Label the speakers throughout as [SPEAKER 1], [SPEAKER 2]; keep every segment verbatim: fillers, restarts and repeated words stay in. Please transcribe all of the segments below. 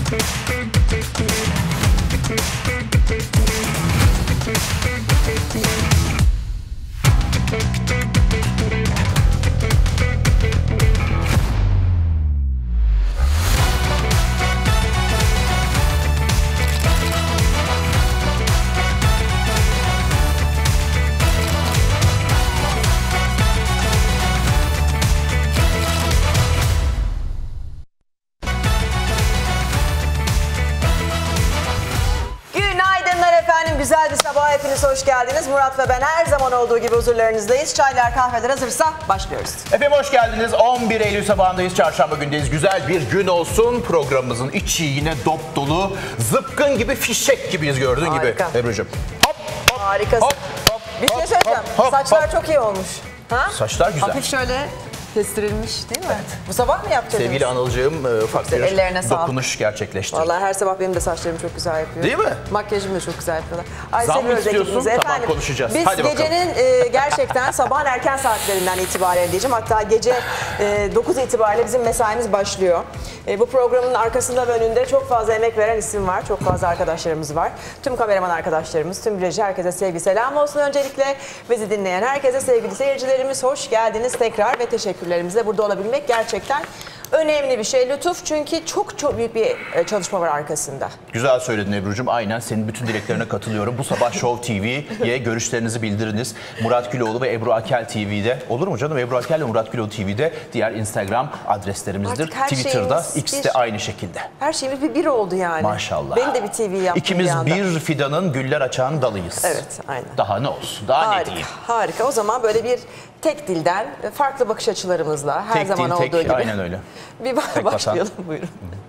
[SPEAKER 1] Güzel bir sabah, hepiniz hoş geldiniz. Murat ve ben her zaman olduğu gibi huzurlarınızdayız. Çaylar, kahveler hazırsa başlıyoruz.
[SPEAKER 2] Efendim hoş geldiniz. on bir Eylül sabahındayız. Çarşamba gündeyiz. Güzel bir gün olsun. Programımızın içi yine dop dolu. Zıpkın gibi, fişek gibiyiz gördüğün
[SPEAKER 1] Harika.
[SPEAKER 2] gibi. Ebru'cum. Hop, hop,
[SPEAKER 1] harikasın.
[SPEAKER 2] Hop, hop,
[SPEAKER 1] bir şey
[SPEAKER 2] hop,
[SPEAKER 1] söyleyeceğim.
[SPEAKER 2] hop, hop,
[SPEAKER 1] Saçlar
[SPEAKER 2] hop.
[SPEAKER 1] çok iyi olmuş. Ha?
[SPEAKER 2] Saçlar güzel.
[SPEAKER 1] Hafif şöyle kestirilmiş değil mi? Evet. Bu sabah mı yaptınız?
[SPEAKER 2] Sevgili Anılcığım ufak bir
[SPEAKER 1] ellerine
[SPEAKER 2] dokunuş gerçekleştirdi.
[SPEAKER 1] Vallahi her sabah benim de saçlarım çok güzel yapıyor.
[SPEAKER 2] Değil mi?
[SPEAKER 1] Makyajımı da çok güzel yapıyorlar. Ay,
[SPEAKER 2] Zam mı istiyorsun?
[SPEAKER 1] ekibimizi.
[SPEAKER 2] Tamam,
[SPEAKER 1] Efendim,
[SPEAKER 2] konuşacağız.
[SPEAKER 1] Biz
[SPEAKER 2] Hadi
[SPEAKER 1] gecenin e, gerçekten sabahın erken saatlerinden itibaren diyeceğim. Hatta gece e, dokuz itibariyle bizim mesaimiz başlıyor. E, bu programın arkasında ve önünde çok fazla emek veren isim var. Çok fazla arkadaşlarımız var. Tüm kameraman arkadaşlarımız, tüm reji, herkese sevgi selam olsun öncelikle. Bizi dinleyen herkese sevgili seyircilerimiz hoş geldiniz tekrar ve teşekkürlerimizle burada olabilmek gerçekten önemli bir şey Lütuf, çünkü çok çok büyük bir çalışma var arkasında.
[SPEAKER 2] Güzel söyledin Ebru'cum. Aynen senin bütün dileklerine katılıyorum. Bu sabah Show T V'ye görüşlerinizi bildiriniz. Murat Güloğlu ve Ebru Akel T V'de. Olur mu canım? Ebru Akel ve Murat Güloğlu T V'de. Diğer Instagram adreslerimizdir. Twitter'da, X'te
[SPEAKER 1] bir,
[SPEAKER 2] aynı şekilde.
[SPEAKER 1] Her şeyimiz bir bir oldu yani.
[SPEAKER 2] Maşallah.
[SPEAKER 1] Ben de bir T V yaptım.
[SPEAKER 2] İkimiz
[SPEAKER 1] bir,
[SPEAKER 2] bir fidanın güller açan dalıyız.
[SPEAKER 1] Evet, aynen.
[SPEAKER 2] Daha ne olsun? Daha
[SPEAKER 1] harika,
[SPEAKER 2] ne diyeyim?
[SPEAKER 1] Harika. O zaman böyle bir tek dilden, farklı bakış açılarımızla her
[SPEAKER 2] tek
[SPEAKER 1] zaman
[SPEAKER 2] dil,
[SPEAKER 1] olduğu
[SPEAKER 2] tek,
[SPEAKER 1] gibi.
[SPEAKER 2] Aynen öyle.
[SPEAKER 1] Bir başlayalım buyurun.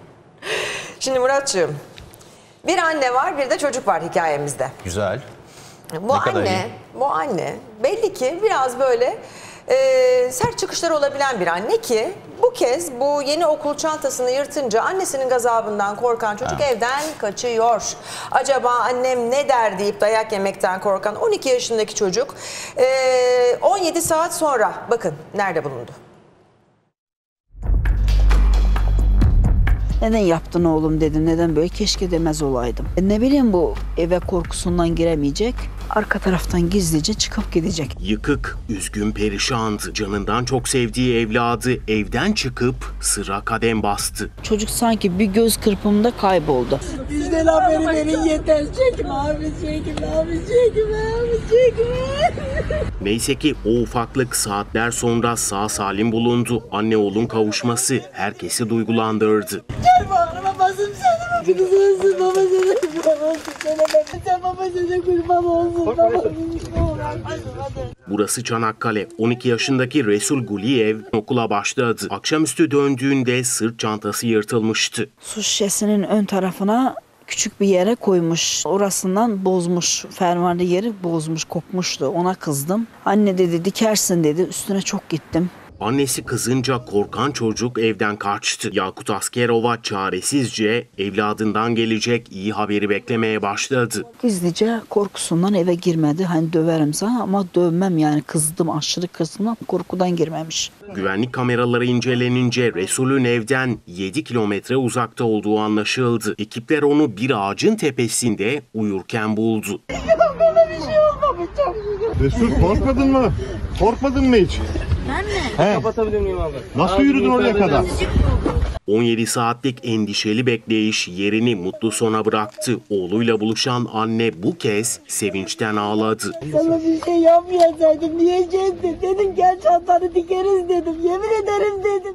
[SPEAKER 1] Şimdi Muratcığım, bir anne var, bir de çocuk var hikayemizde.
[SPEAKER 2] Güzel.
[SPEAKER 1] Bu anne, bu anne belli ki biraz böyle e, sert çıkışları olabilen bir anne ki bu kez bu yeni okul çantasını yırtınca annesinin gazabından korkan çocuk ha. evden kaçıyor. Acaba annem ne der deyip dayak yemekten korkan on iki yaşındaki çocuk e, on yedi saat sonra bakın nerede bulundu.
[SPEAKER 3] Neden yaptın oğlum dedim. Neden böyle? Keşke demez olaydım. E ne bileyim, bu eve korkusundan giremeyecek. Arka taraftan gizlice çıkıp gidecek.
[SPEAKER 4] Yıkık, üzgün, perişandı. Canından çok sevdiği evladı evden çıkıp sıra kadem bastı.
[SPEAKER 3] Çocuk sanki bir göz kırpımında kayboldu.
[SPEAKER 5] Bizden haberi verin yeter. Çekme abi, çekme abi, çekme abi, çekme.
[SPEAKER 4] Neyse ki o ufaklık saatler sonra sağ salim bulundu. Anne oğlun kavuşması herkesi duygulandırdı.
[SPEAKER 5] Gel bana babasım, sana babasın, babasına kurban olsun sana. Sen babasına kurban olsun.
[SPEAKER 4] Burası Çanakkale. on iki yaşındaki Resul Guliyev okula başladı. Akşamüstü döndüğünde sırt çantası yırtılmıştı.
[SPEAKER 3] Su şişesinin ön tarafına küçük bir yere koymuş. Orasından bozmuş. Fermuarlı yeri bozmuş, kopmuştu. Ona kızdım. Anne dedi, dikersin dedi. Üstüne çok gittim.
[SPEAKER 4] Annesi kızınca korkan çocuk evden kaçtı. Yakut Askerova çaresizce evladından gelecek iyi haberi beklemeye başladı.
[SPEAKER 3] Gizlice korkusundan eve girmedi. Hani döverim sana ama dövmem yani, kızdım, aşırı kızdım, korkudan girmemiş.
[SPEAKER 4] Güvenlik kameraları incelenince Resul'ün evden yedi kilometre uzakta olduğu anlaşıldı. Ekipler onu bir ağacın tepesinde uyurken buldu.
[SPEAKER 5] Bana bir şey olmamış, çok şükür.
[SPEAKER 6] Resul, korkmadın mı? Korkmadın mı hiç?
[SPEAKER 5] Ben mi?
[SPEAKER 6] He.
[SPEAKER 7] Kapatabilir miyim abi?
[SPEAKER 6] Nasıl
[SPEAKER 7] Abi,
[SPEAKER 6] yürüdün oraya kadar?
[SPEAKER 4] on yedi saatlik endişeli bekleyiş yerini mutlu sona bıraktı. Oğluyla buluşan anne bu kez sevinçten ağladı.
[SPEAKER 5] Sana bir şey yapmayasaydım diyecektin. Dedim gel çantanı dikeriz dedim. Yemin ederim dedim.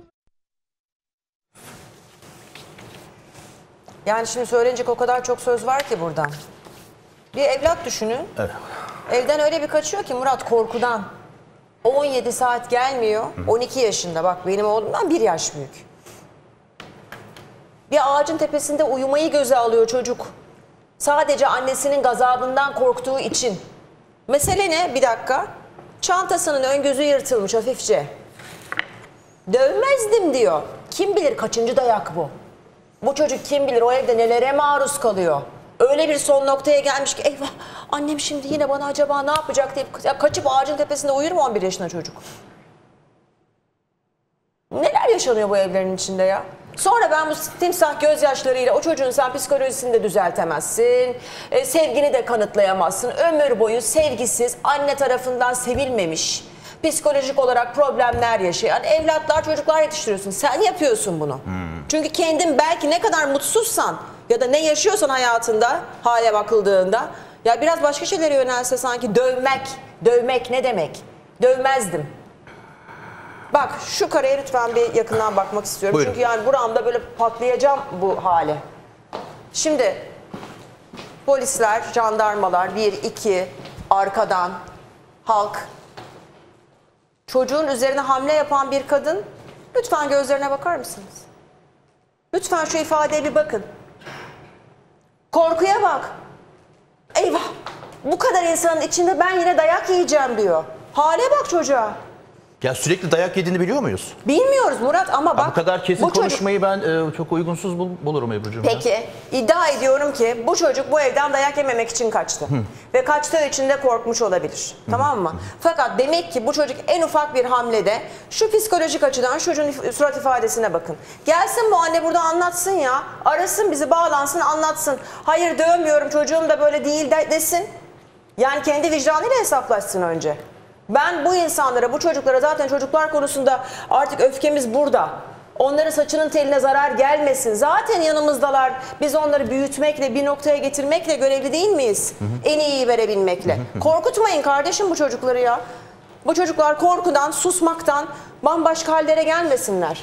[SPEAKER 1] Yani şimdi söylenecek o kadar çok söz var ki buradan. Bir evlat düşünün.
[SPEAKER 2] Evet.
[SPEAKER 1] Evden öyle bir kaçıyor ki Murat, korkudan. on yedi saat gelmiyor. on iki yaşında, bak benim oğlumdan bir yaş büyük. Bir ağacın tepesinde uyumayı göze alıyor çocuk. Sadece annesinin gazabından korktuğu için. Mesele ne? Bir dakika. Çantasının ön gözü yırtılmış hafifçe. Dövmezdim diyor. Kim bilir kaçıncı dayak bu? Bu çocuk kim bilir o evde nelere maruz kalıyor? Öyle bir son noktaya gelmiş ki eyvah annem şimdi yine bana acaba ne yapacak deyip ya kaçıp ağacın tepesinde uyur mu on bir yaşında çocuk? Neler yaşanıyor bu evlerin içinde ya? Sonra ben bu timsah gözyaşlarıyla o çocuğun sen psikolojisini de düzeltemezsin. E, sevgini de kanıtlayamazsın. Ömür boyu sevgisiz, anne tarafından sevilmemiş, psikolojik olarak problemler yaşayan evlatlar, çocuklar yetiştiriyorsun. Sen yapıyorsun bunu. Hmm. Çünkü kendin belki ne kadar mutsuzsan ya da ne yaşıyorsan hayatında, hale bakıldığında, ya biraz başka şeylere yönelse sanki. Dövmek, dövmek ne demek? Dövmezdim. Bak şu kareye lütfen bir yakından bakmak istiyorum.
[SPEAKER 2] Buyurun.
[SPEAKER 1] Çünkü yani buramda böyle patlayacağım bu hale. Şimdi polisler, jandarmalar, bir, iki, arkadan, halk. Çocuğun üzerine hamle yapan bir kadın, lütfen gözlerine bakar mısınız? Lütfen şu ifadeye bir bakın. Korkuya bak. Eyvah, bu kadar insanın içinde ben yine dayak yiyeceğim diyor. Hale bak çocuğa.
[SPEAKER 2] Ya sürekli dayak yediğini biliyor muyuz?
[SPEAKER 1] Bilmiyoruz Murat ama bak.
[SPEAKER 2] Ha, bu kadar kesin
[SPEAKER 1] bu çocuk...
[SPEAKER 2] konuşmayı ben e, çok uygunsuz bul bulurum Ebru'cum.
[SPEAKER 1] Peki
[SPEAKER 2] ya.
[SPEAKER 1] iddia ediyorum ki bu çocuk bu evden dayak yememek için kaçtı. Hı. Ve kaçtığı için de korkmuş olabilir. Hı. Tamam mı? Hı. Fakat demek ki bu çocuk en ufak bir hamlede şu psikolojik açıdan çocuğun surat ifadesine bakın. Gelsin bu anne burada anlatsın ya. Arasın bizi, bağlansın, anlatsın. Hayır dövmüyorum, çocuğum da böyle değil de desin. Yani kendi vicdanıyla hesaplaşsın önce. Ben bu insanlara, bu çocuklara, zaten çocuklar konusunda artık öfkemiz burada. Onların saçının teline zarar gelmesin. Zaten yanımızdalar. Biz onları büyütmekle, bir noktaya getirmekle görevli değil miyiz? Hı hı. En iyiyi verebilmekle. Hı hı. Korkutmayın kardeşim bu çocukları ya. Bu çocuklar korkudan, susmaktan bambaşka hallere gelmesinler.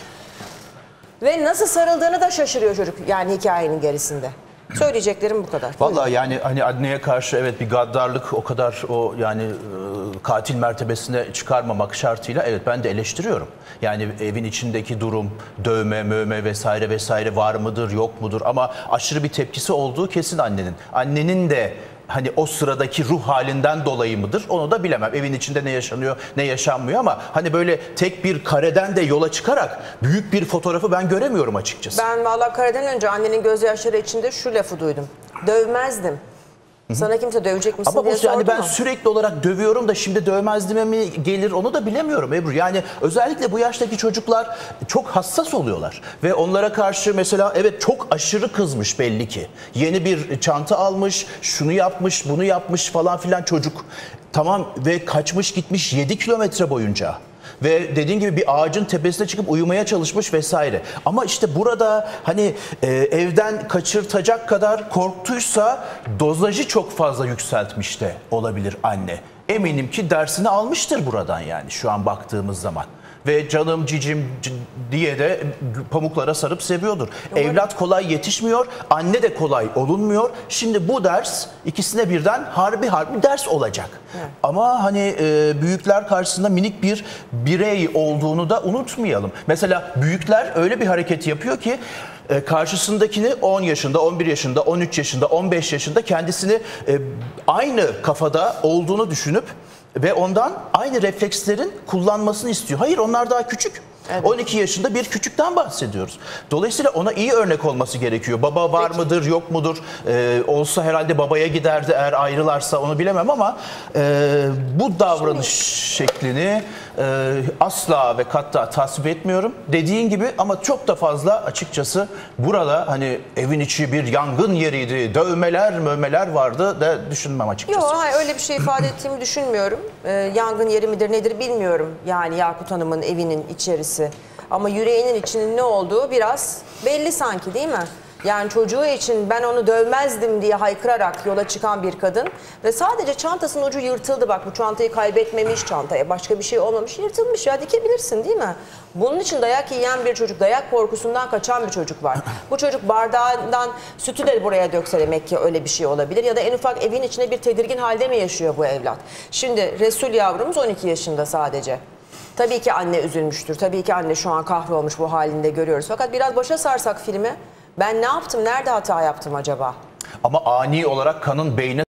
[SPEAKER 1] Ve nasıl sarıldığını da şaşırıyor çocuk yani hikayenin gerisinde. Söyleyeceklerim bu kadar.
[SPEAKER 2] Vallahi yani hani anneye karşı evet bir gaddarlık, o kadar o yani e, katil mertebesine çıkarmamak şartıyla evet ben de eleştiriyorum. Yani evin içindeki durum, dövme, mövme vesaire vesaire var mıdır, yok mudur, ama aşırı bir tepkisi olduğu kesin annenin. Annenin de hani o sıradaki ruh halinden dolayı mıdır onu da bilemem. Evin içinde ne yaşanıyor ne yaşanmıyor, ama hani böyle tek bir kareden de yola çıkarak büyük bir fotoğrafı ben göremiyorum açıkçası. Ben
[SPEAKER 1] vallahi kareden önce annenin gözyaşları içinde şu lafı duydum. Dövmezdim. Sana kimse dövecek misin
[SPEAKER 2] ama
[SPEAKER 1] diye
[SPEAKER 2] bu, yani
[SPEAKER 1] sordu
[SPEAKER 2] ben
[SPEAKER 1] mu?
[SPEAKER 2] sürekli olarak dövüyorum da şimdi dövmezdiğime mi gelir onu da bilemiyorum Ebru. Yani özellikle bu yaştaki çocuklar çok hassas oluyorlar ve onlara karşı mesela evet çok aşırı kızmış belli ki. Yeni bir çanta almış, şunu yapmış, bunu yapmış falan filan çocuk. Tamam, ve kaçmış gitmiş yedi kilometre boyunca. Ve dediğin gibi bir ağacın tepesine çıkıp uyumaya çalışmış vesaire. Ama işte burada hani e, evden kaçırtacak kadar korktuysa dozajı çok fazla yükseltmiş de olabilir anne. Eminim ki dersini almıştır buradan yani şu an baktığımız zaman. Ve canım cicim diye de pamuklara sarıp seviyordur. Doğru. Evlat kolay yetişmiyor, anne de kolay olunmuyor. Şimdi bu ders ikisine birden harbi harbi ders olacak. Evet. Ama hani e, büyükler karşısında minik bir birey olduğunu da unutmayalım. Mesela büyükler öyle bir hareket yapıyor ki e, karşısındakini on yaşında, on bir yaşında, on üç yaşında, on beş yaşında kendisini e, aynı kafada olduğunu düşünüp ve ondan aynı reflekslerin kullanmasını istiyor. Hayır, onlar daha küçük. Evet. on iki yaşında bir küçükten bahsediyoruz. Dolayısıyla ona iyi örnek olması gerekiyor. Baba var Peki. mıdır, yok mudur? Ee, olsa herhalde babaya giderdi eğer ayrılarsa, onu bilemem, ama e, bu davranış Şimdi... şeklini e, asla ve katta tasvip etmiyorum. Dediğin gibi, ama çok da fazla açıkçası burada hani evin içi bir yangın yeriydi, dövmeler, mövmeler vardı da düşünmem açıkçası.
[SPEAKER 1] Yok, hayır, öyle bir şey ifade ettiğimi düşünmüyorum. Ee, yangın yeri midir nedir bilmiyorum. Yani Yakut Hanım'ın evinin içerisi. Ama yüreğinin içinin ne olduğu biraz belli sanki, değil mi? Yani çocuğu için ben onu dövmezdim diye haykırarak yola çıkan bir kadın ve sadece çantasının ucu yırtıldı. Bak, bu çantayı kaybetmemiş, çantaya başka bir şey olmamış, yırtılmış ya, dikebilirsin değil mi? Bunun için dayak yiyen bir çocuk, dayak korkusundan kaçan bir çocuk var. Bu çocuk bardağından sütü de buraya dökse demek ki öyle bir şey olabilir. Ya da en ufak evin içinde bir tedirgin halde mi yaşıyor bu evlat? Şimdi Resul yavrumuz on iki yaşında sadece. Tabii ki anne üzülmüştür. Tabii ki anne şu an kahrolmuş, bu halinde görüyoruz. Fakat biraz başa sarsak filmi, ben ne yaptım, nerede hata yaptım acaba?
[SPEAKER 2] Ama ani olarak kanın beyne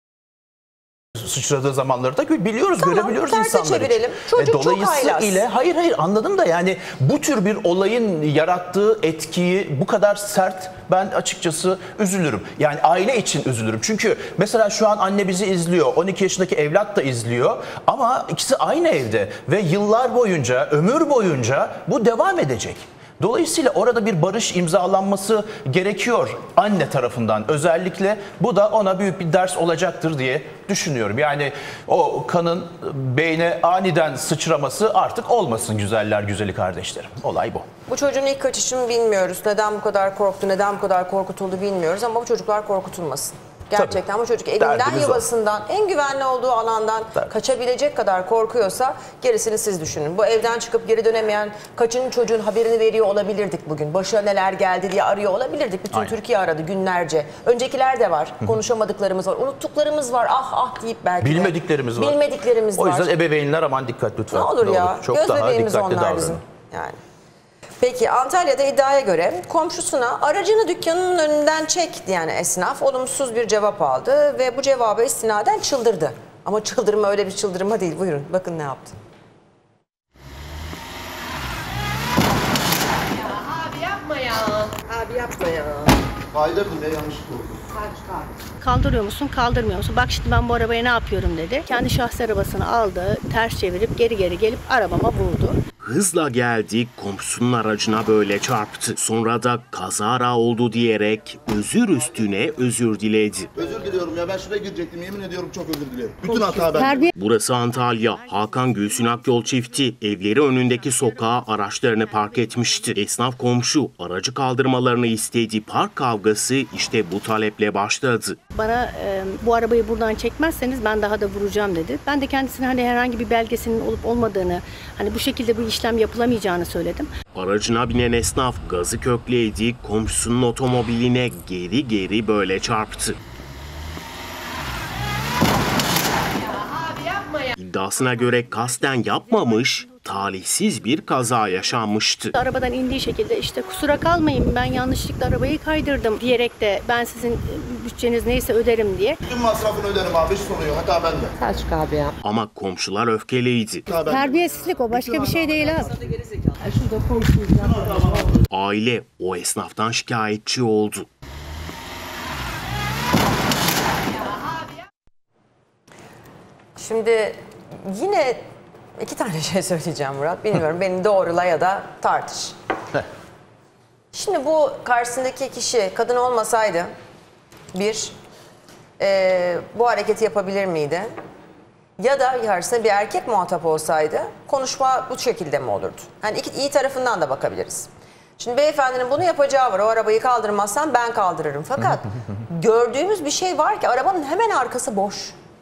[SPEAKER 2] sıçradığı zamanları da biliyoruz, tamam, görebiliyoruz insanlar
[SPEAKER 1] çevirelim. Çocuk
[SPEAKER 2] e, dolayısıyla
[SPEAKER 1] çok haylaz.
[SPEAKER 2] ile hayır hayır anladım da yani bu tür bir olayın yarattığı etkiyi bu kadar sert, ben açıkçası üzülürüm. Yani aile için üzülürüm. Çünkü mesela şu an anne bizi izliyor. on iki yaşındaki evlat da izliyor. Ama ikisi aynı evde ve yıllar boyunca, ömür boyunca bu devam edecek. Dolayısıyla orada bir barış imzalanması gerekiyor anne tarafından özellikle. Bu da ona büyük bir ders olacaktır diye düşünüyorum. Yani o kanın beyne aniden sıçraması artık olmasın güzeller güzeli kardeşlerim. Olay bu.
[SPEAKER 1] Bu çocuğun ilk kaçışını bilmiyoruz. Neden bu kadar korktu, neden bu kadar korkutuldu bilmiyoruz ama bu çocuklar korkutulmasın. Gerçekten bu çocuk evinden,
[SPEAKER 2] Derdimiz
[SPEAKER 1] yuvasından, en güvenli olduğu alandan
[SPEAKER 2] Tabii.
[SPEAKER 1] kaçabilecek kadar korkuyorsa gerisini siz düşünün. Bu evden çıkıp geri dönemeyen kaçının çocuğun haberini veriyor olabilirdik bugün. Başına neler geldi diye arıyor olabilirdik. Bütün
[SPEAKER 2] Aynen.
[SPEAKER 1] Türkiye aradı günlerce. Öncekiler de var. Konuşamadıklarımız var. Unuttuklarımız var. Ah ah deyip belki de.
[SPEAKER 2] Bilmediklerimiz var.
[SPEAKER 1] Bilmediklerimiz
[SPEAKER 2] O
[SPEAKER 1] var.
[SPEAKER 2] yüzden ebeveynler aman dikkat lütfen.
[SPEAKER 1] Ne olur ya.
[SPEAKER 2] Çok
[SPEAKER 1] Göz
[SPEAKER 2] daha
[SPEAKER 1] bebeğimiz
[SPEAKER 2] dikkatli
[SPEAKER 1] onlar
[SPEAKER 2] davranın.
[SPEAKER 1] bizim. Yani. Peki Antalya'da iddiaya göre komşusuna aracını dükkanının önünden çek diyen esnaf olumsuz bir cevap aldı ve bu cevaba istinaden çıldırdı. Ama çıldırma öyle bir çıldırma değil. Buyurun bakın ne yaptı.
[SPEAKER 7] Abi yapma ya. Abi yapma ya.
[SPEAKER 6] Kaydırdım ya yanlışlıkla oldu.
[SPEAKER 7] Kaldırıyor musun, kaldırmıyor musun? Bak şimdi ben bu arabaya ne yapıyorum dedi. Kendi şahsi arabasını aldı, ters çevirip geri geri gelip arabama vurdu.
[SPEAKER 4] Hızla geldi, komşusunun aracına böyle çarptı. Sonra da kazara oldu diyerek özür üstüne özür diledi.
[SPEAKER 6] Özür diliyorum ya, ben şuraya girecektim, yemin ediyorum çok özür dilerim. Bütün hata bende.
[SPEAKER 4] Burası Antalya. Hakan Gülsün Akyol çifti evleri önündeki sokağa araçlarını park etmişti. Esnaf komşu aracı kaldırmalarını istedi. Park kavgası işte bu taleple başladı.
[SPEAKER 7] Bana e, bu arabayı buradan çekmezseniz ben daha da vuracağım dedi. Ben de kendisine hani herhangi bir belgesinin olup olmadığını, hani bu şekilde bu işlem yapılamayacağını söyledim.
[SPEAKER 4] Aracına binen esnaf gazı kökleydi, komşusunun otomobiline geri geri böyle çarptı. İddiasına göre kasten yapmamış, talihsiz bir kaza yaşanmıştı.
[SPEAKER 7] Arabadan indiği şekilde işte kusura kalmayın ben yanlışlıkla arabayı kaydırdım diyerek de ben sizin bütçeniz neyse öderim diye.
[SPEAKER 6] Bütün masrafını öderim abi, hiç sorun yok, hata bende.
[SPEAKER 8] Selçuk abi ya.
[SPEAKER 4] Ama komşular öfkeliydi.
[SPEAKER 6] Hata bende.
[SPEAKER 7] Terbiyesizlik o, başka bir şey değil abi.
[SPEAKER 4] Aile o esnaftan şikayetçi oldu.
[SPEAKER 1] Şimdi yine iki tane şey söyleyeceğim Murat. Bilmiyorum beni doğrula ya da tartış. Şimdi bu karşısındaki kişi kadın olmasaydı bir e, bu hareketi yapabilir miydi? Ya da karşısında bir erkek muhatap olsaydı konuşma bu şekilde mi olurdu? Hani iki, iyi tarafından da bakabiliriz. Şimdi beyefendinin bunu yapacağı var. O arabayı kaldırmazsan ben kaldırırım. Fakat gördüğümüz bir şey var ki arabanın hemen arkası boş.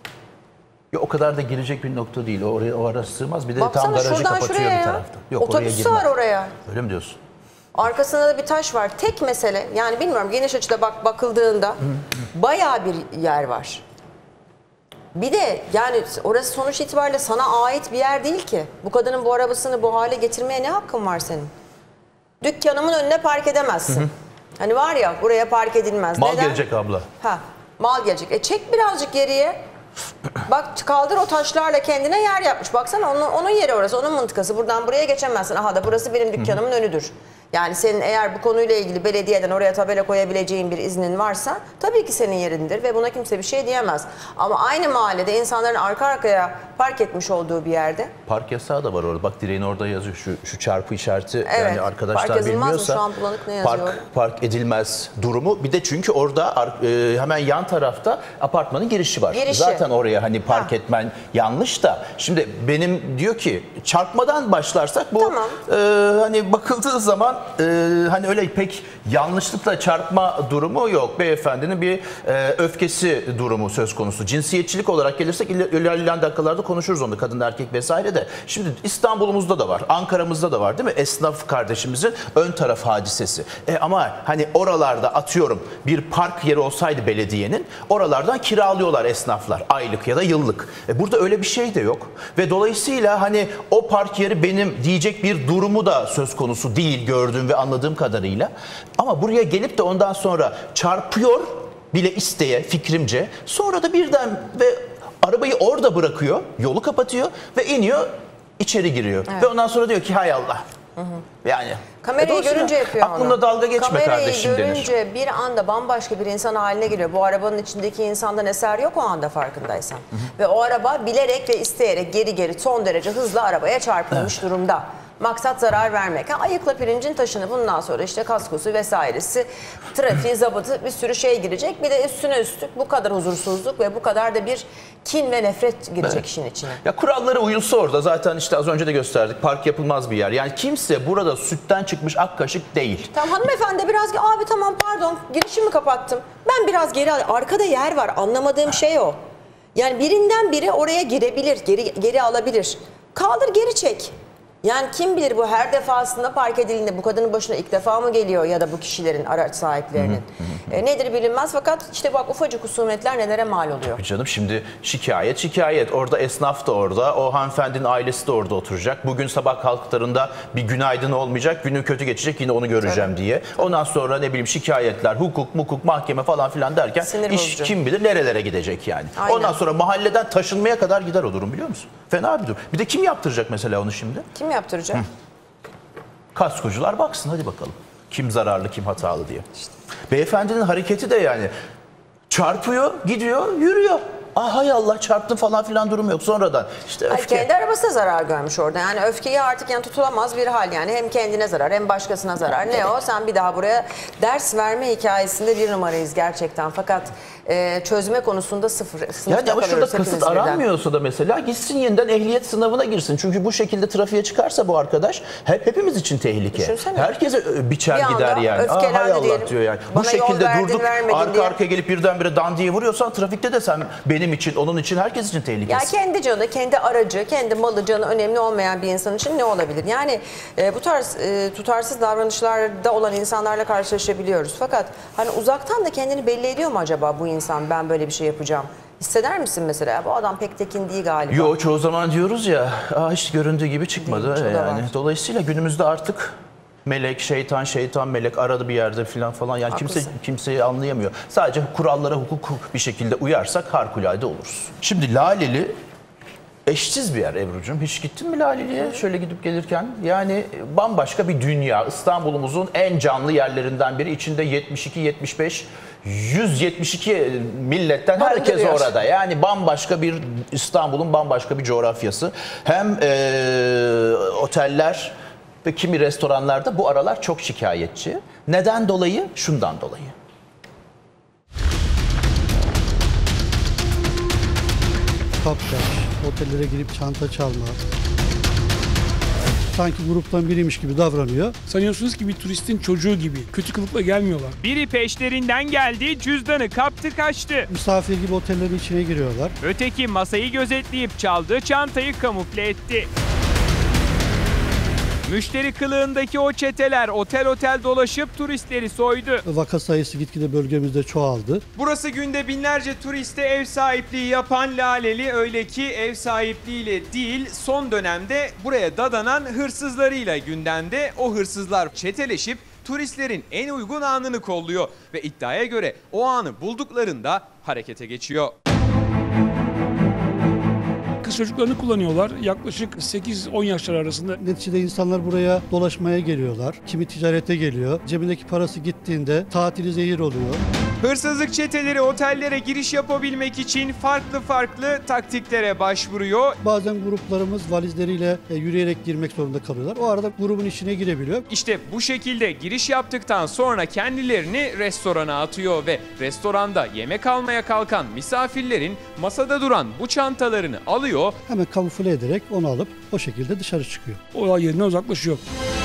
[SPEAKER 2] Ya o kadar da girecek bir nokta değil. O oraya o ara sığmaz. Bir de
[SPEAKER 1] Baksana
[SPEAKER 2] tam garajı
[SPEAKER 1] şuradan
[SPEAKER 2] kapatıyor
[SPEAKER 1] şuraya
[SPEAKER 2] bir
[SPEAKER 1] ya.
[SPEAKER 2] tarafta. Yok
[SPEAKER 1] Otobüsü
[SPEAKER 2] oraya
[SPEAKER 1] var
[SPEAKER 2] girmez.
[SPEAKER 1] oraya.
[SPEAKER 2] Öyle mi diyorsun?
[SPEAKER 1] Arkasında da bir taş var. Tek mesele yani bilmiyorum geniş açıda bak bakıldığında bayağı bir yer var. Bir de yani orası sonuç itibariyle sana ait bir yer değil ki. Bu kadının bu arabasını bu hale getirmeye ne hakkın var senin? Dükkanımın önüne park edemezsin. Hı hı. Hani var ya buraya park edilmez.
[SPEAKER 2] Mal
[SPEAKER 1] Neden?
[SPEAKER 2] gelecek abla.
[SPEAKER 1] Ha, mal gelecek. E çek birazcık geriye. Bak kaldır o taşlarla kendine yer yapmış. Baksana onun, onun yeri orası, onun mıntıkası. Buradan buraya geçemezsin. Aha da burası benim dükkanımın önüdür. Yani senin eğer bu konuyla ilgili belediyeden oraya tabela koyabileceğin bir iznin varsa tabii ki senin yerindir ve buna kimse bir şey diyemez. Ama aynı mahallede insanların arka arkaya park etmiş olduğu bir yerde.
[SPEAKER 2] Park yasağı da var orada. Bak direğin orada yazıyor şu şu çarpı işareti.
[SPEAKER 1] Evet,
[SPEAKER 2] Yani arkadaşlar
[SPEAKER 1] park yazılmaz mı?
[SPEAKER 2] bilmiyorsa
[SPEAKER 1] Şu an bulanık ne yazıyor?
[SPEAKER 2] park park edilmez durumu. Bir de çünkü orada e, hemen yan tarafta apartmanın girişi var.
[SPEAKER 1] Girişi.
[SPEAKER 2] Zaten oraya hani park
[SPEAKER 1] Ha.
[SPEAKER 2] etmen yanlış da. Şimdi benim diyor ki çarpmadan başlarsak bu
[SPEAKER 1] Tamam.
[SPEAKER 2] e, hani bakıldığı zaman e, hani öyle pek yanlışlıkla çarpma durumu yok. Beyefendinin bir e, öfkesi durumu söz konusu. Cinsiyetçilik olarak gelirsek il- ilerleyen dakikalarda konuşuruz onu, kadın erkek vesaire de. Şimdi İstanbul'umuzda da var, Ankara'mızda da var değil mi? Esnaf kardeşimizin ön taraf hadisesi. E, ama hani oralarda atıyorum bir park yeri olsaydı belediyenin, oralardan kiralıyorlar esnaflar aylık ya da yıllık. E, burada öyle bir şey de yok ve dolayısıyla hani o park yeri benim diyecek bir durumu da söz konusu değil gördüğüm ve anladığım kadarıyla. Ama buraya gelip de ondan sonra çarpıyor bile isteye fikrimce, sonra da birden ve arabayı orada bırakıyor, yolu kapatıyor ve iniyor, içeri giriyor. Evet. Ve ondan sonra diyor ki hay Allah. Hı hı. Yani
[SPEAKER 1] kamerayı görünce yapıyor onu.
[SPEAKER 2] aklında dalga geçme
[SPEAKER 1] kamerayı
[SPEAKER 2] kardeşim denir.
[SPEAKER 1] Kamerayı görünce bir anda bambaşka bir insan haline geliyor. Bu arabanın içindeki insandan eser yok o anda farkındaysan. Hı hı. Ve o araba bilerek ve isteyerek geri geri son derece hızlı arabaya çarpılmış evet. durumda. Maksat zarar vermek. Ha, ayıkla pirincin taşını, bundan sonra işte kaskosu vesairesi, trafiği, zabıtı, bir sürü şey girecek. Bir de üstüne üstlük bu kadar huzursuzluk ve bu kadar da bir kin ve nefret girecek evet. işin içine.
[SPEAKER 2] Ya kurallara uyulsa orada, zaten işte az önce de gösterdik, park yapılmaz bir yer. Yani kimse burada sütten çıkmış ak kaşık değil.
[SPEAKER 1] Tamam hanımefendi biraz, abi tamam pardon girişimi kapattım. Ben biraz geri al. Arkada yer var, anlamadığım şey o. Yani birinden biri oraya girebilir, geri, geri alabilir. Kaldır geri çek. Yani kim bilir bu her defasında park edildiğinde bu kadının başına ilk defa mı geliyor ya da bu kişilerin, araç sahiplerinin. Hı hı hı. E, nedir bilinmez, fakat işte bak ufacık husumetler nelere mal oluyor.
[SPEAKER 2] Tabii canım, şimdi şikayet şikayet. Orada esnaf da orada, o hanımefendinin ailesi de orada oturacak. Bugün sabah kalktıklarında bir günaydın olmayacak, günü kötü geçecek, yine onu göreceğim Tabii. diye. Ondan sonra ne bileyim şikayetler, hukuk, mukuk, mahkeme falan filan derken Sinir iş bozucu. Kim bilir nerelere gidecek yani. Aynen. Ondan sonra mahalleden taşınmaya kadar gider o durum, biliyor musun? Fena bir durum. Bir de kim yaptıracak mesela onu şimdi?
[SPEAKER 1] Kim yaptıracak? Hı.
[SPEAKER 2] Kaskocular baksın hadi bakalım. Kim zararlı, kim hatalı diye. İşte. Beyefendinin hareketi de yani çarpıyor, gidiyor, yürüyor. Ah hay Allah, çarptın falan filan durum yok. Sonradan işte öfke.
[SPEAKER 1] Ay, kendi arabası da zarar görmüş orada. Yani öfkeyi artık yani tutulamaz bir hal yani. Hem kendine zarar hem başkasına zarar. Ne o? Sen bir daha buraya ders verme hikayesinde bir numarayız gerçekten. Fakat e, çözme konusunda sıfır.
[SPEAKER 2] Yani ama şurada kasıt aranmıyorsa da mesela gitsin yeniden ehliyet sınavına girsin. Çünkü bu şekilde trafiğe çıkarsa bu arkadaş hep hepimiz için tehlike. Düşünsene. Herkese biçer bir gider yani. Aa, hay Allah diyelim, diyor yani. Bu şekilde verdin, durduk arka diye. arkaya gelip birdenbire dandiye vuruyorsan trafikte de sen benim için, onun için, herkes için tehlikesi.
[SPEAKER 1] Ya kendi canı, kendi aracı, kendi malı, canı önemli olmayan bir insan için ne olabilir? Yani e, bu tarz e, tutarsız davranışlarda olan insanlarla karşılaşabiliyoruz. Fakat hani uzaktan da kendini belli ediyor mu acaba bu insan, ben böyle bir şey yapacağım? Hisseder misin mesela? Bu adam pek tekin değil galiba.
[SPEAKER 2] Yo, çoğu zaman diyoruz ya, Aa, hiç göründüğü gibi çıkmadı. Değil, yani. Dolayısıyla günümüzde artık melek, şeytan, şeytan, melek aradı bir yerde falan falan. Yani Haklısın. kimse kimseyi anlayamıyor. Sadece kurallara, hukuk bir şekilde uyarsak harikulade oluruz. Şimdi Laleli eşsiz bir yer Ebru'cum. Hiç gittin mi Laleli'ye şöyle gidip gelirken? Yani bambaşka bir dünya. İstanbul'umuzun en canlı yerlerinden biri. İçinde yetmiş iki yetmiş beş yüz yetmiş iki milletten herkes orada. Yani bambaşka bir İstanbul'un bambaşka bir coğrafyası. Hem ee, oteller ve kimi restoranlarda bu aralar çok şikayetçi. Neden dolayı? Şundan dolayı.
[SPEAKER 8] Kapkaç, otellere girip çanta çalma. Sanki gruptan biriymiş gibi davranıyor.
[SPEAKER 9] Sanıyorsunuz ki bir turistin çocuğu gibi. Kötü kılıkla gelmiyorlar.
[SPEAKER 10] Biri peşlerinden geldi, cüzdanı kaptı kaçtı.
[SPEAKER 8] Misafir gibi otellerin içine giriyorlar.
[SPEAKER 10] Öteki masayı gözetleyip çaldı, çantayı kamufle etti. Müşteri kılığındaki o çeteler otel otel dolaşıp turistleri soydu.
[SPEAKER 8] Vaka sayısı gitgide bölgemizde çoğaldı.
[SPEAKER 10] Burası günde binlerce turiste ev sahipliği yapan Laleli, öyle ki ev sahipliğiyle değil, son dönemde buraya dadanan hırsızlarıyla gündemde. O hırsızlar çeteleşip turistlerin en uygun anını kolluyor ve iddiaya göre o anı bulduklarında harekete geçiyor.
[SPEAKER 9] Kız çocuklarını kullanıyorlar. Yaklaşık sekiz on yaşlar arasında.
[SPEAKER 8] Neticede insanlar buraya dolaşmaya geliyorlar. Kimi ticarete geliyor. Cebindeki parası gittiğinde tatili zehir oluyor.
[SPEAKER 10] Hırsızlık çeteleri otellere giriş yapabilmek için farklı farklı taktiklere başvuruyor.
[SPEAKER 8] Bazen gruplarımız valizleriyle yürüyerek girmek zorunda kalıyorlar. O arada grubun içine girebiliyor.
[SPEAKER 10] İşte bu şekilde giriş yaptıktan sonra kendilerini restorana atıyor ve restoranda yemek almaya kalkan misafirlerin masada duran bu çantalarını alıyor.
[SPEAKER 8] Hemen kamufle ederek onu alıp o şekilde dışarı çıkıyor.
[SPEAKER 9] Olay yerinden uzaklaşıyor.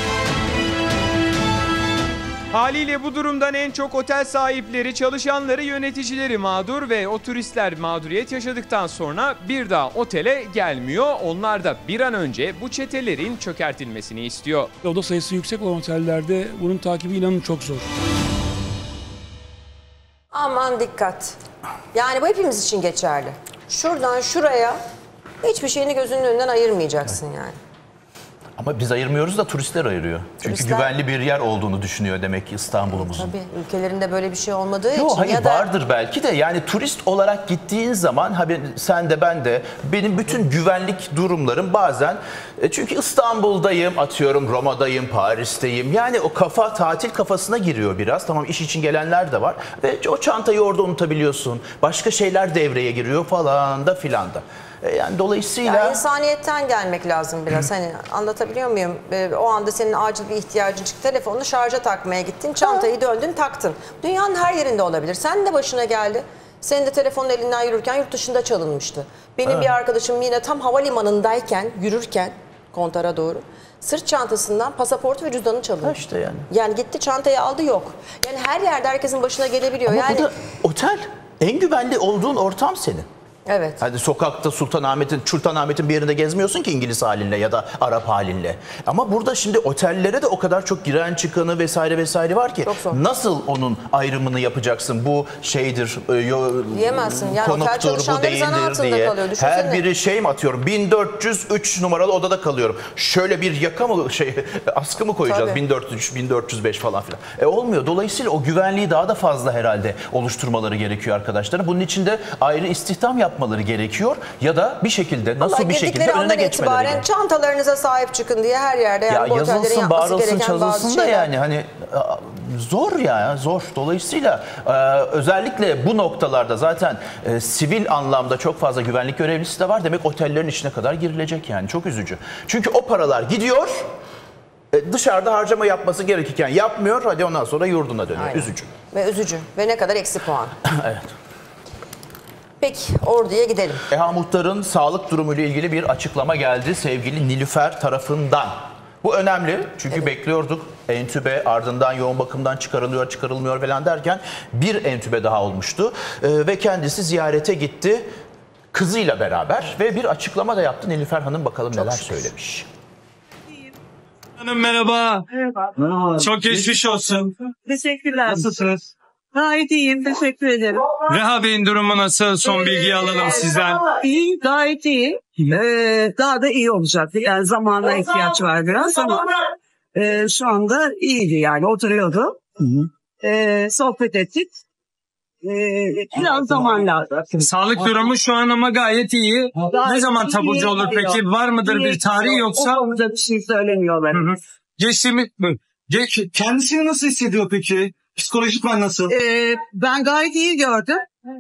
[SPEAKER 10] Haliyle bu durumdan en çok otel sahipleri, çalışanları, yöneticileri mağdur ve o turistler mağduriyet yaşadıktan sonra bir daha otele gelmiyor. Onlar da bir an önce bu çetelerin çökertilmesini istiyor.
[SPEAKER 9] Oda sayısı yüksek olan otellerde bunun takibi inanın çok zor.
[SPEAKER 1] Aman dikkat. Yani bu hepimiz için geçerli. Şuradan şuraya hiçbir şeyini gözünün önünden ayırmayacaksın yani.
[SPEAKER 2] Ama biz ayırmıyoruz da turistler ayırıyor. Çünkü turistler güvenli bir yer olduğunu düşünüyor demek ki İstanbul'umuzun.
[SPEAKER 1] Tabii ülkelerinde böyle bir şey olmadığı
[SPEAKER 2] Yo,
[SPEAKER 1] için.
[SPEAKER 2] Hayır
[SPEAKER 1] ya da...
[SPEAKER 2] vardır belki de, yani turist olarak gittiğin zaman ha, sen de ben de, benim bütün güvenlik durumlarım bazen e, çünkü İstanbul'dayım, atıyorum Roma'dayım, Paris'teyim, yani o kafa tatil kafasına giriyor biraz. Tamam, iş için gelenler de var ve o çantayı orada unutabiliyorsun, başka şeyler devreye giriyor falan da filan da. E, yani dolayısıyla...
[SPEAKER 1] Ya insaniyetten gelmek lazım biraz. Hani anlatabiliyor muyum? Ee, o anda senin acil bir ihtiyacın çıktı. Telefonunu şarja takmaya gittin. Çantayı döndün taktın. Dünyanın her yerinde olabilir. Sen de başına geldi. Senin de telefonun elinden yürürken yurt dışında çalınmıştı. Benim
[SPEAKER 2] Evet.
[SPEAKER 1] bir arkadaşım yine tam havalimanındayken yürürken kontara doğru sırt çantasından pasaportu ve cüzdanı çalındı.
[SPEAKER 2] Ha işte yani.
[SPEAKER 1] Yani gitti çantayı aldı yok. Yani her yerde herkesin başına gelebiliyor.
[SPEAKER 2] Ama
[SPEAKER 1] yani
[SPEAKER 2] bu da otel. En güvenli olduğun ortam senin.
[SPEAKER 1] Evet.
[SPEAKER 2] Hadi sokakta Sultanahmet'in, Sultanahmet'in bir yerinde gezmiyorsun ki İngiliz halinle ya da Arap halinle. Ama burada şimdi otellere de o kadar çok giren çıkanı vesaire vesaire var ki. Nasıl onun ayrımını yapacaksın? Bu şeydir,
[SPEAKER 1] diyemezsin. Yani otel
[SPEAKER 2] konuktur, bu
[SPEAKER 1] çalışanları zan
[SPEAKER 2] değildir
[SPEAKER 1] altında
[SPEAKER 2] diye.
[SPEAKER 1] kalıyor. Düşünsene.
[SPEAKER 2] Her biri şey mi atıyorum? bin dört yüz üç numaralı odada kalıyorum. Şöyle bir yaka mı şey askı mı koyacağız?
[SPEAKER 1] Tabii.
[SPEAKER 2] bin dört yüz üç, bin dört yüz beş falan filan. E olmuyor. Dolayısıyla o güvenliği daha da fazla herhalde oluşturmaları gerekiyor arkadaşlar. Bunun için de ayrı istihdam yapmaları gerekiyor ya da bir şekilde nasıl
[SPEAKER 1] Vallahi
[SPEAKER 2] bir şekilde
[SPEAKER 1] girdikleri
[SPEAKER 2] önüne
[SPEAKER 1] andan
[SPEAKER 2] geçmeleri
[SPEAKER 1] itibaren
[SPEAKER 2] gerekiyor.
[SPEAKER 1] çantalarınıza sahip çıkın diye her yerde yani
[SPEAKER 2] Ya
[SPEAKER 1] bu otellerin
[SPEAKER 2] yazılsın,
[SPEAKER 1] yapması
[SPEAKER 2] bağırılsın,
[SPEAKER 1] gereken bazı
[SPEAKER 2] çazılsın da
[SPEAKER 1] şeyler.
[SPEAKER 2] yani hani a, zor ya zor. Dolayısıyla e, özellikle bu noktalarda zaten e, sivil anlamda çok fazla güvenlik görevlisi de var. Demek otellerin içine kadar girilecek yani çok üzücü. Çünkü o paralar gidiyor e, dışarıda harcama yapması gerekirken yapmıyor. Hadi ondan sonra yurduna dönüyor.
[SPEAKER 1] Aynen.
[SPEAKER 2] Üzücü.
[SPEAKER 1] Ve üzücü. Ve ne kadar eksi puan.
[SPEAKER 2] Evet.
[SPEAKER 1] Peki Ordu'ya gidelim.
[SPEAKER 2] Eha Muhtar'ın sağlık durumuyla ilgili bir açıklama geldi sevgili Nilüfer tarafından. Bu önemli çünkü evet. bekliyorduk. Entübe ardından yoğun bakımdan çıkarılıyor çıkarılmıyor falan derken bir entübe daha olmuştu. Ee, ve kendisi ziyarete gitti kızıyla beraber ve bir açıklama da yaptı. Nilüfer Hanım bakalım Çok neler şükür. söylemiş.
[SPEAKER 11] Hanım merhaba.
[SPEAKER 12] Merhaba.
[SPEAKER 11] Çok geçmiş olsun.
[SPEAKER 12] Teşekkürler.
[SPEAKER 11] Nasılsınız?
[SPEAKER 12] Gayet iyiyim. Teşekkür ederim.
[SPEAKER 11] Reha Bey'in durumu nasıl? Son bilgiyi alalım sizden.
[SPEAKER 12] İyi, gayet iyi. Ee, daha da iyi olacak. Yani zamana ihtiyaç var biraz ama e, şu anda iyiydi yani. Oturuyordu. Hı hı. Ee, sohbet ettik. Ee, biraz zaman lazım.
[SPEAKER 11] Sağlık durumu şu an ama gayet iyi.
[SPEAKER 12] Gayet
[SPEAKER 11] ne zaman
[SPEAKER 12] iyi
[SPEAKER 11] taburcu olur
[SPEAKER 12] gidiyor.
[SPEAKER 11] peki? Var mıdır
[SPEAKER 12] İyi
[SPEAKER 11] bir tarih
[SPEAKER 12] gidiyor.
[SPEAKER 11] yoksa?
[SPEAKER 12] O konuda bir şey söylemiyorlar.
[SPEAKER 11] Hı hı. Geçtiğimiz... Ge-
[SPEAKER 13] Kendisini nasıl hissediyor peki? Psikolojikman nasıl?
[SPEAKER 12] Ee, ben gayet iyi gördüm.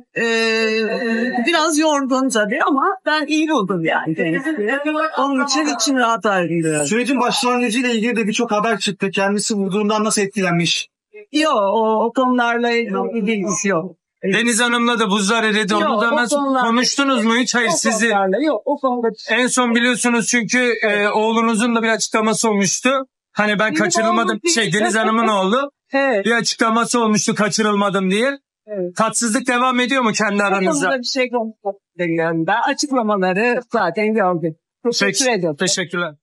[SPEAKER 12] Ee, biraz yorgun tabii ama ben iyi buldum yani. Onun için içim rahat ayrılıyor.
[SPEAKER 13] Sürecin başlangıcıyla ilgili de birçok haber çıktı. Kendisi vurduğundan nasıl etkilenmiş?
[SPEAKER 12] Yok o, o konularla ilgili bilgisi yok.
[SPEAKER 11] Deniz Hanım'la da buzlar eridi. Onu da nasıl konuştunuz mu hiç? Hayır sizi.
[SPEAKER 12] Yok o konuda.
[SPEAKER 11] En son biliyorsunuz çünkü e, oğlunuzun da bir açıklaması olmuştu. Hani ben kaçırılmadım. Şey Deniz Hanım'ın oğlu.
[SPEAKER 12] Evet.
[SPEAKER 11] Bir açıklaması olmuştu kaçırılmadım diye. Evet. Tatsızlık devam ediyor mu kendi aranızda?
[SPEAKER 12] Bir şey konuşmak demiyorum. Ben açıklamaları zaten gördüm. Teşekkür ederim.
[SPEAKER 11] Teşekkürler.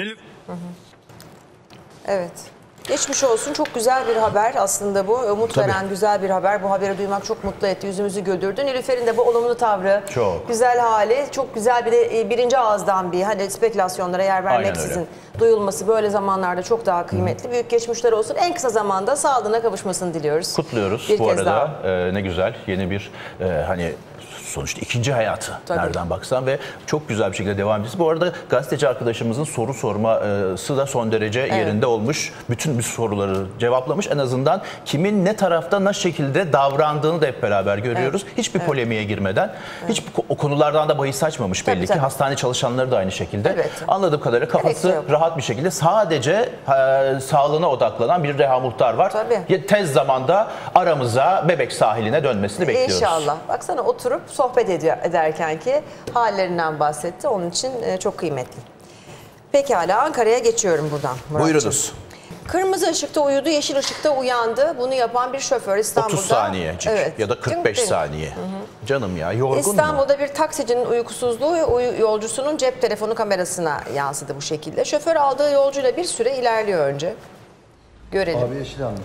[SPEAKER 1] Evet. Geçmiş olsun. Çok güzel bir haber aslında bu. Umut
[SPEAKER 2] Tabii.
[SPEAKER 1] veren güzel bir haber. Bu haberi duymak çok mutlu etti. Yüzümüzü güldürdü. Nilüfer'in de bu olumlu tavrı,
[SPEAKER 2] çok.
[SPEAKER 1] güzel hali, çok güzel bir de birinci ağızdan bir hani spekülasyonlara yer vermeksizin duyulması böyle zamanlarda çok daha kıymetli. Hı. Büyük geçmişler olsun. En kısa zamanda sağlığına kavuşmasını diliyoruz.
[SPEAKER 2] Kutluyoruz
[SPEAKER 1] bir
[SPEAKER 2] bu
[SPEAKER 1] kez
[SPEAKER 2] arada.
[SPEAKER 1] daha.
[SPEAKER 2] E, ne güzel yeni bir e, hani sonuçta ikinci hayatı Tabii. nereden baksan ve çok güzel bir şekilde devam ediyoruz. Bu arada gazeteci arkadaşımızın soru sorması da son derece evet. yerinde olmuş. Bütün bir soruları cevaplamış. En azından kimin ne tarafta ne şekilde davrandığını da hep beraber görüyoruz. Evet. Hiçbir evet. polemiğe girmeden. Evet. Hiç o konulardan da bahis açmamış tabii, belli tabii. ki. Hastane çalışanları da aynı şekilde. Evet. Anladığım kadarıyla kafası evet, rahat bir şekilde sadece e, sağlığına odaklanan bir Reha Muhtar var. Tabii. Tez zamanda aramıza Bebek sahiline dönmesini bekliyoruz.
[SPEAKER 1] İnşallah. Baksana oturup sohbet ediyor, ederken ki hallerinden bahsetti. Onun için e, çok kıymetli. Pekala Ankara'ya geçiyorum buradan. Muratcığım.
[SPEAKER 2] Buyurunuz.
[SPEAKER 1] Kırmızı ışıkta uyudu, yeşil ışıkta uyandı. Bunu yapan bir şoför İstanbul'da.
[SPEAKER 2] otuz saniye evet. ya da kırk beş saniye. Hı hı. Canım ya yorgun
[SPEAKER 1] İstanbul'da
[SPEAKER 2] mu?
[SPEAKER 1] bir taksicinin uykusuzluğu uy yolcusunun cep telefonu kamerasına yansıdı bu şekilde. Şoför aldığı yolcuyla bir süre ilerliyor önce. Görelim.
[SPEAKER 6] Abi yeşil hanım.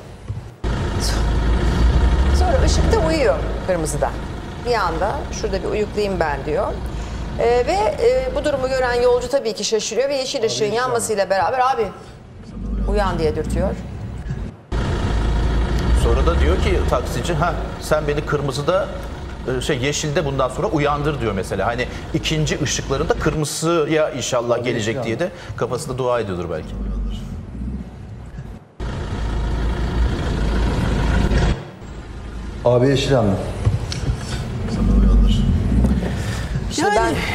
[SPEAKER 1] Sonra ışıkta uyuyor kırmızıda. Bir anda şurada bir uyuklayayım ben diyor. Ee, ve e, bu durumu gören yolcu tabii ki şaşırıyor ve yeşil ışığın abi, yanmasıyla beraber abi uyan diye dürtüyor.
[SPEAKER 2] Sonra da diyor ki taksici ha sen beni kırmızıda şey yeşilde bundan sonra uyandır diyor mesela. Hani ikinci ışıklarında kırmızıya inşallah abi gelecek diye de kafasında dua ediyordur belki.
[SPEAKER 6] Abi yeşil hanım.
[SPEAKER 1] İşte yani... ben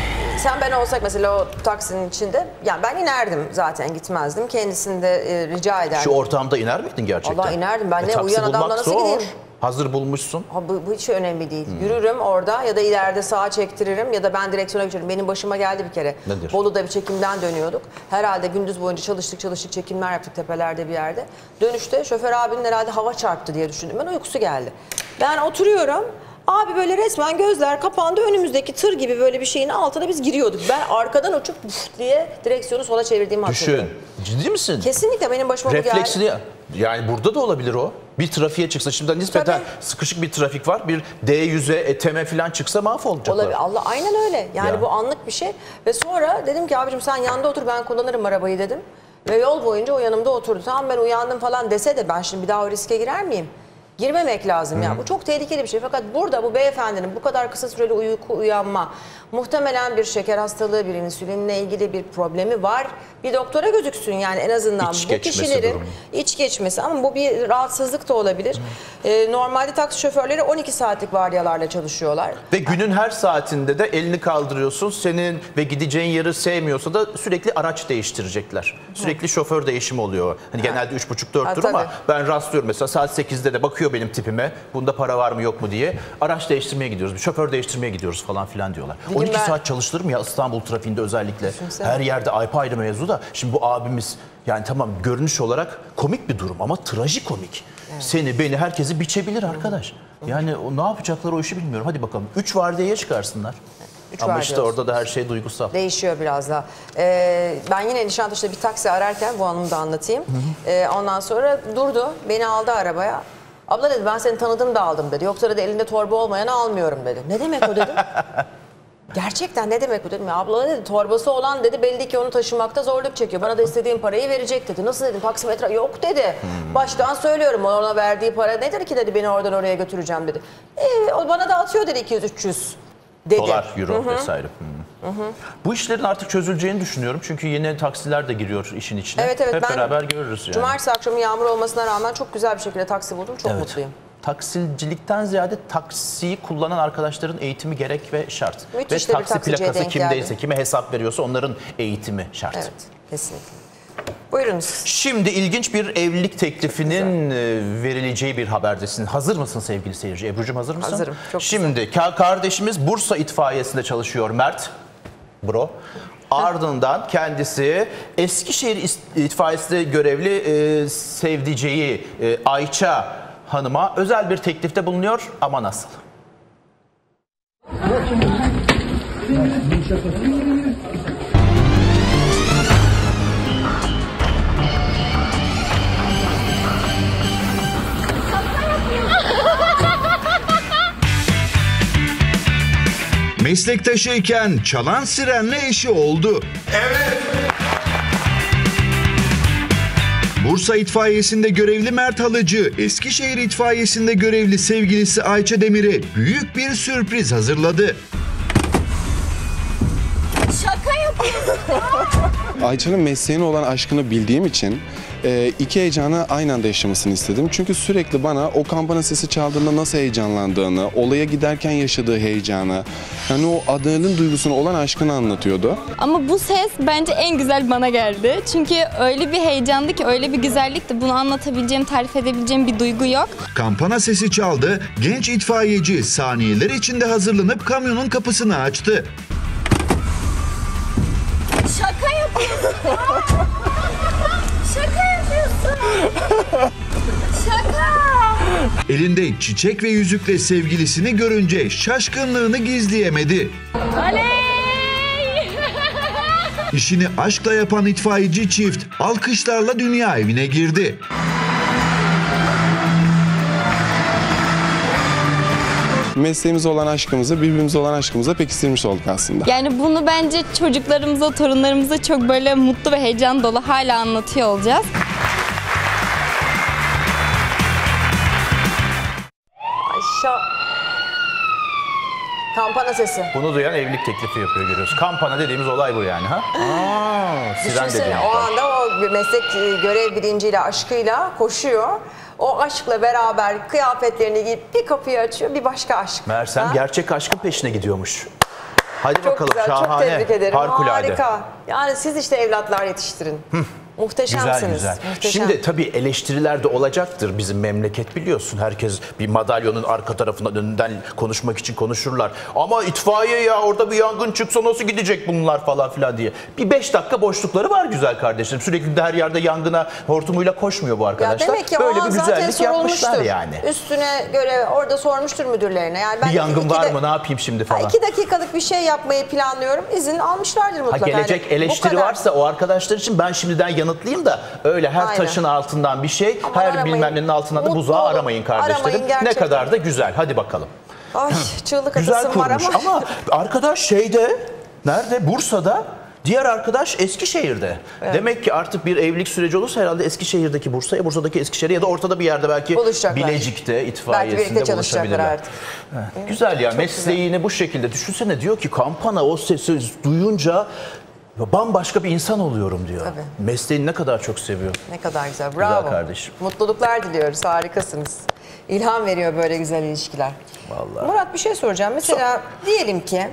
[SPEAKER 1] sen ben olsak mesela o taksinin içinde, yani ben inerdim zaten, gitmezdim. Kendisini de e, rica ederdim.
[SPEAKER 2] Şu ortamda iner miydin gerçekten?
[SPEAKER 1] Allah inerdim. Ben
[SPEAKER 2] E,
[SPEAKER 1] ne
[SPEAKER 2] taksi
[SPEAKER 1] uyan adamla
[SPEAKER 2] bulmak
[SPEAKER 1] nasıl
[SPEAKER 2] zor.
[SPEAKER 1] gideyim?
[SPEAKER 2] Hazır bulmuşsun.
[SPEAKER 1] Ha, bu, bu hiç önemli değil. Hmm. Yürürüm orada ya da ileride sağa çektiririm ya da ben direksiyona geçerim. Benim başıma geldi bir kere.
[SPEAKER 2] Nedir?
[SPEAKER 1] Bolu'da bir çekimden dönüyorduk. Herhalde gündüz boyunca çalıştık çalıştık çekimler yaptık tepelerde bir yerde. Dönüşte şoför abinin herhalde hava çarptı diye düşündüm. Ben uykusu geldi. Ben oturuyorum. Abi böyle resmen gözler kapandı, önümüzdeki tır gibi böyle bir şeyin altına biz giriyorduk. Ben arkadan uçup diye direksiyonu sola çevirdiğimi hatırlıyorum.
[SPEAKER 2] Düşün. Ciddi misin?
[SPEAKER 1] Kesinlikle benim başıma bu geldi.
[SPEAKER 2] Refleksini, yani burada da olabilir o. Bir trafiğe çıksa, şimdi nispeten
[SPEAKER 1] Tabii.
[SPEAKER 2] sıkışık bir trafik var. Bir D yüze, E T M falan çıksa mahvolacaklar.
[SPEAKER 1] Olabilir. Allah, aynen öyle. Yani
[SPEAKER 2] Ya.
[SPEAKER 1] bu anlık bir şey. Ve sonra dedim ki abicim sen yanında otur, ben kullanırım arabayı dedim. Ve yol boyunca o yanımda oturdu. Tamam ben uyandım falan dese de ben şimdi bir daha o riske girer miyim? Girmemek lazım ya. Bu çok tehlikeli bir şey. Fakat burada bu beyefendinin bu kadar kısa süreli uyku uyanma, muhtemelen bir şeker hastalığı, bir insülinle ilgili bir problemi var. Bir doktora gözüksün yani en azından.
[SPEAKER 2] İç
[SPEAKER 1] bu
[SPEAKER 2] geçmesi
[SPEAKER 1] kişilerin
[SPEAKER 2] durumu.
[SPEAKER 1] iç geçmesi, ama bu bir rahatsızlık da olabilir. Ee, normalde taksi şoförleri on iki saatlik vardiyalarla çalışıyorlar.
[SPEAKER 2] Ve günün her saatinde de elini kaldırıyorsun. Senin ve gideceğin yeri sevmiyorsa da sürekli araç değiştirecekler. Sürekli şoför değişimi oluyor. Hani genelde üç buçuk dörttür
[SPEAKER 1] Ha,
[SPEAKER 2] ama
[SPEAKER 1] tabii.
[SPEAKER 2] ben rastlıyorum mesela saat sekizde de bakıyor benim tipime. Bunda para var mı yok mu diye. Araç değiştirmeye gidiyoruz, bir şoför değiştirmeye gidiyoruz falan filan diyorlar.
[SPEAKER 1] Dedim
[SPEAKER 2] on iki
[SPEAKER 1] ben-
[SPEAKER 2] saat çalışılır mı ya İstanbul trafiğinde özellikle?
[SPEAKER 1] Düşünsene.
[SPEAKER 2] Her yerde ayrı mevzu da. Şimdi bu abimiz yani tamam görünüş olarak komik bir durum ama trajikomik. Evet. Seni, beni, herkesi biçebilir arkadaş. Yani o, ne yapacaklar o işi bilmiyorum. Hadi bakalım. Üç vardiyaya çıkarsınlar.
[SPEAKER 1] Üç
[SPEAKER 2] Ama
[SPEAKER 1] vardiya
[SPEAKER 2] işte
[SPEAKER 1] olsun.
[SPEAKER 2] orada da her şey duygusal.
[SPEAKER 1] Değişiyor biraz da. Ee, ben yine Nişantaşı'da bir taksi ararken bu anımı da anlatayım. Ee, ondan sonra durdu, beni aldı arabaya. Abla dedi ben seni tanıdım da aldım dedi. Yoksa dedi elinde torba olmayanı almıyorum dedi. Ne demek o dedim. Gerçekten ne demek o dedim. Ya abla dedi torbası olan dedi belli ki onu taşımakta zorluk çekiyor. Bana da istediğim parayı verecek dedi. Nasıl dedim, taksimetre yok dedi. Baştan söylüyorum, ona verdiği para nedir ki dedi, beni oradan oraya götüreceğim dedi. E, o bana da atıyor dedi iki yüz üç yüz dedi.
[SPEAKER 2] Dolar, euro
[SPEAKER 1] Hı hı.
[SPEAKER 2] vesaire. Hı. Hı hı. Bu işlerin artık çözüleceğini düşünüyorum. Çünkü yine taksiler de giriyor işin içine.
[SPEAKER 1] Evet, evet,
[SPEAKER 2] Hep
[SPEAKER 1] ben
[SPEAKER 2] beraber görürüz yani.
[SPEAKER 1] Cumartesi akşamı yağmur olmasına rağmen çok güzel bir şekilde taksi buldum. Çok
[SPEAKER 2] Evet.
[SPEAKER 1] mutluyum.
[SPEAKER 2] Taksicilikten ziyade taksiyi kullanan arkadaşların eğitimi gerek ve şart.
[SPEAKER 1] Müthiş
[SPEAKER 2] ve
[SPEAKER 1] de bir
[SPEAKER 2] taksi
[SPEAKER 1] taksiciye
[SPEAKER 2] plakası
[SPEAKER 1] denk
[SPEAKER 2] kimdeyse,
[SPEAKER 1] geldim.
[SPEAKER 2] kime hesap veriyorsa onların eğitimi şart.
[SPEAKER 1] Evet, kesinlikle. Buyurunuz.
[SPEAKER 2] Şimdi ilginç bir evlilik teklifinin e, verileceği bir haberdesin. Hazır mısın sevgili seyirci? Ebru'cum hazır mısın?
[SPEAKER 1] Hazırım, çok
[SPEAKER 2] Şimdi ka- kardeşimiz Bursa itfaiyesinde çalışıyor Mert. Bro. Ardından kendisi Eskişehir is- itfaiyesinde görevli e, sevdiceği e, Ayça Hanım'a özel bir teklifte bulunuyor ama nasıl?
[SPEAKER 14] Meslektaşıyken çalan sirenle eşi oldu. Evet. Bursa itfaiyesinde görevli Mert Halıcı, Eskişehir itfaiyesinde görevli sevgilisi Ayça Demir'e büyük bir sürpriz hazırladı.
[SPEAKER 5] Şaka yapıyorsun.
[SPEAKER 15] Ayça'nın mesleğine olan aşkını bildiğim için e, iki heyecanı aynı anda yaşamasını istedim. Çünkü sürekli bana o kampana sesi çaldığında nasıl heyecanlandığını, olaya giderken yaşadığı heyecanı, yani o adrenalin duygusuna olan aşkını anlatıyordu.
[SPEAKER 16] Ama bu ses bence en güzel bana geldi. Çünkü öyle bir heyecandı ki, öyle bir güzellikti. Bunu anlatabileceğim, tarif edebileceğim bir duygu yok.
[SPEAKER 14] Kampana sesi çaldı, genç itfaiyeci saniyeler içinde hazırlanıp kamyonun kapısını açtı.
[SPEAKER 5] Şaka yapıyorsun. Şaka yapıyorsun. Şaka.
[SPEAKER 14] Elinde çiçek ve yüzükle sevgilisini görünce şaşkınlığını gizleyemedi.
[SPEAKER 16] Oley!
[SPEAKER 14] İşini aşkla yapan itfaiyeci çift alkışlarla dünya evine girdi.
[SPEAKER 15] Mesleğimize olan aşkımızı, birbirimize olan aşkımızı pekiştirmiş olduk aslında.
[SPEAKER 16] Yani bunu bence çocuklarımıza, torunlarımıza çok böyle mutlu ve heyecan dolu hala anlatıyor olacağız.
[SPEAKER 1] Ayşe. Kampana sesi.
[SPEAKER 2] Bunu duyan evlilik teklifi yapıyor görüyoruz. Kampana dediğimiz olay bu yani. Ha? Aa, siren
[SPEAKER 1] Düşünsene
[SPEAKER 2] dediğimiz
[SPEAKER 1] o
[SPEAKER 2] olay.
[SPEAKER 1] anda o meslek e, görev bilinciyle, aşkıyla koşuyor. O aşkla beraber kıyafetlerini giyip bir kapıyı açıyor, bir başka aşk.
[SPEAKER 2] Meğersem
[SPEAKER 1] Ha?
[SPEAKER 2] gerçek aşkın peşine gidiyormuş. Hadi
[SPEAKER 1] Çok
[SPEAKER 2] bakalım,
[SPEAKER 1] güzel,
[SPEAKER 2] şahane.
[SPEAKER 1] çok tebrik ederim.
[SPEAKER 2] Harikulade.
[SPEAKER 1] Harika. Yani siz işte evlatlar yetiştirin. Muhteşemsiniz.
[SPEAKER 2] Güzel güzel.
[SPEAKER 1] Muhteşem.
[SPEAKER 2] Şimdi tabii eleştiriler de olacaktır, bizim memleket biliyorsun. Herkes bir madalyonun arka tarafından, önünden konuşmak için konuşurlar. Ama itfaiye ya, orada bir yangın çıksa nasıl gidecek bunlar falan filan diye. Bir beş dakika boşlukları var güzel kardeşlerim. Sürekli de her yerde yangına hortumuyla koşmuyor bu arkadaşlar.
[SPEAKER 1] Ya demek ki
[SPEAKER 2] böyle
[SPEAKER 1] o
[SPEAKER 2] bir
[SPEAKER 1] zaten
[SPEAKER 2] güzellik yapmışlar
[SPEAKER 1] sorulmuştur.
[SPEAKER 2] yani.
[SPEAKER 1] Üstüne göre orada sormuştur müdürlerine. Yani ben
[SPEAKER 2] Bir yangın
[SPEAKER 1] iki
[SPEAKER 2] var
[SPEAKER 1] de-
[SPEAKER 2] mı, ne yapayım şimdi
[SPEAKER 1] Ha,
[SPEAKER 2] falan.
[SPEAKER 1] iki dakikalık bir şey yapmayı planlıyorum. İzin almışlardır
[SPEAKER 2] Ha,
[SPEAKER 1] mutlaka.
[SPEAKER 2] gelecek
[SPEAKER 1] Yani bu
[SPEAKER 2] eleştiri
[SPEAKER 1] kadar.
[SPEAKER 2] varsa o arkadaşlar için ben şimdiden yanıtlayayım da öyle her
[SPEAKER 1] Aynen.
[SPEAKER 2] taşın altından bir şey,
[SPEAKER 1] Aman
[SPEAKER 2] her
[SPEAKER 1] aramayın.
[SPEAKER 2] bilmem nenin altından da
[SPEAKER 1] Mutlu
[SPEAKER 2] buzağı
[SPEAKER 1] olun.
[SPEAKER 2] aramayın kardeşlerim.
[SPEAKER 1] Aramayın
[SPEAKER 2] Ne
[SPEAKER 1] gerçekten.
[SPEAKER 2] kadar da güzel. Hadi bakalım.
[SPEAKER 1] Ay çığlık
[SPEAKER 2] Güzel
[SPEAKER 1] atasım var
[SPEAKER 2] kurmuş
[SPEAKER 1] ama.
[SPEAKER 2] ama arkadaş şeyde, nerede? Bursa'da. Diğer arkadaş Eskişehir'de.
[SPEAKER 1] Evet.
[SPEAKER 2] Demek ki artık bir evlilik süreci olursa herhalde Eskişehir'deki Bursa'ya, Bursa'daki Eskişehir'e ya da ortada bir yerde belki
[SPEAKER 1] Buluşacaklar.
[SPEAKER 2] Bilecik'te,
[SPEAKER 1] Belki
[SPEAKER 2] itfaiyesinde
[SPEAKER 1] birlikte çalışacaklar
[SPEAKER 2] buluşabilirler.
[SPEAKER 1] artık.
[SPEAKER 2] Evet. Güzel ya,
[SPEAKER 1] Çok
[SPEAKER 2] mesleğini bu şekilde düşünsene, diyor ki kampana o sesi duyunca bambaşka bir insan oluyorum diyor.
[SPEAKER 1] Tabii.
[SPEAKER 2] Mesleğini ne kadar çok seviyor.
[SPEAKER 1] Ne kadar güzel. Bravo.
[SPEAKER 2] Güzel kardeşim.
[SPEAKER 1] Mutluluklar diliyoruz. Harikasınız. İlham veriyor böyle güzel ilişkiler.
[SPEAKER 2] Vallahi.
[SPEAKER 1] Murat bir şey soracağım. Mesela diyelim ki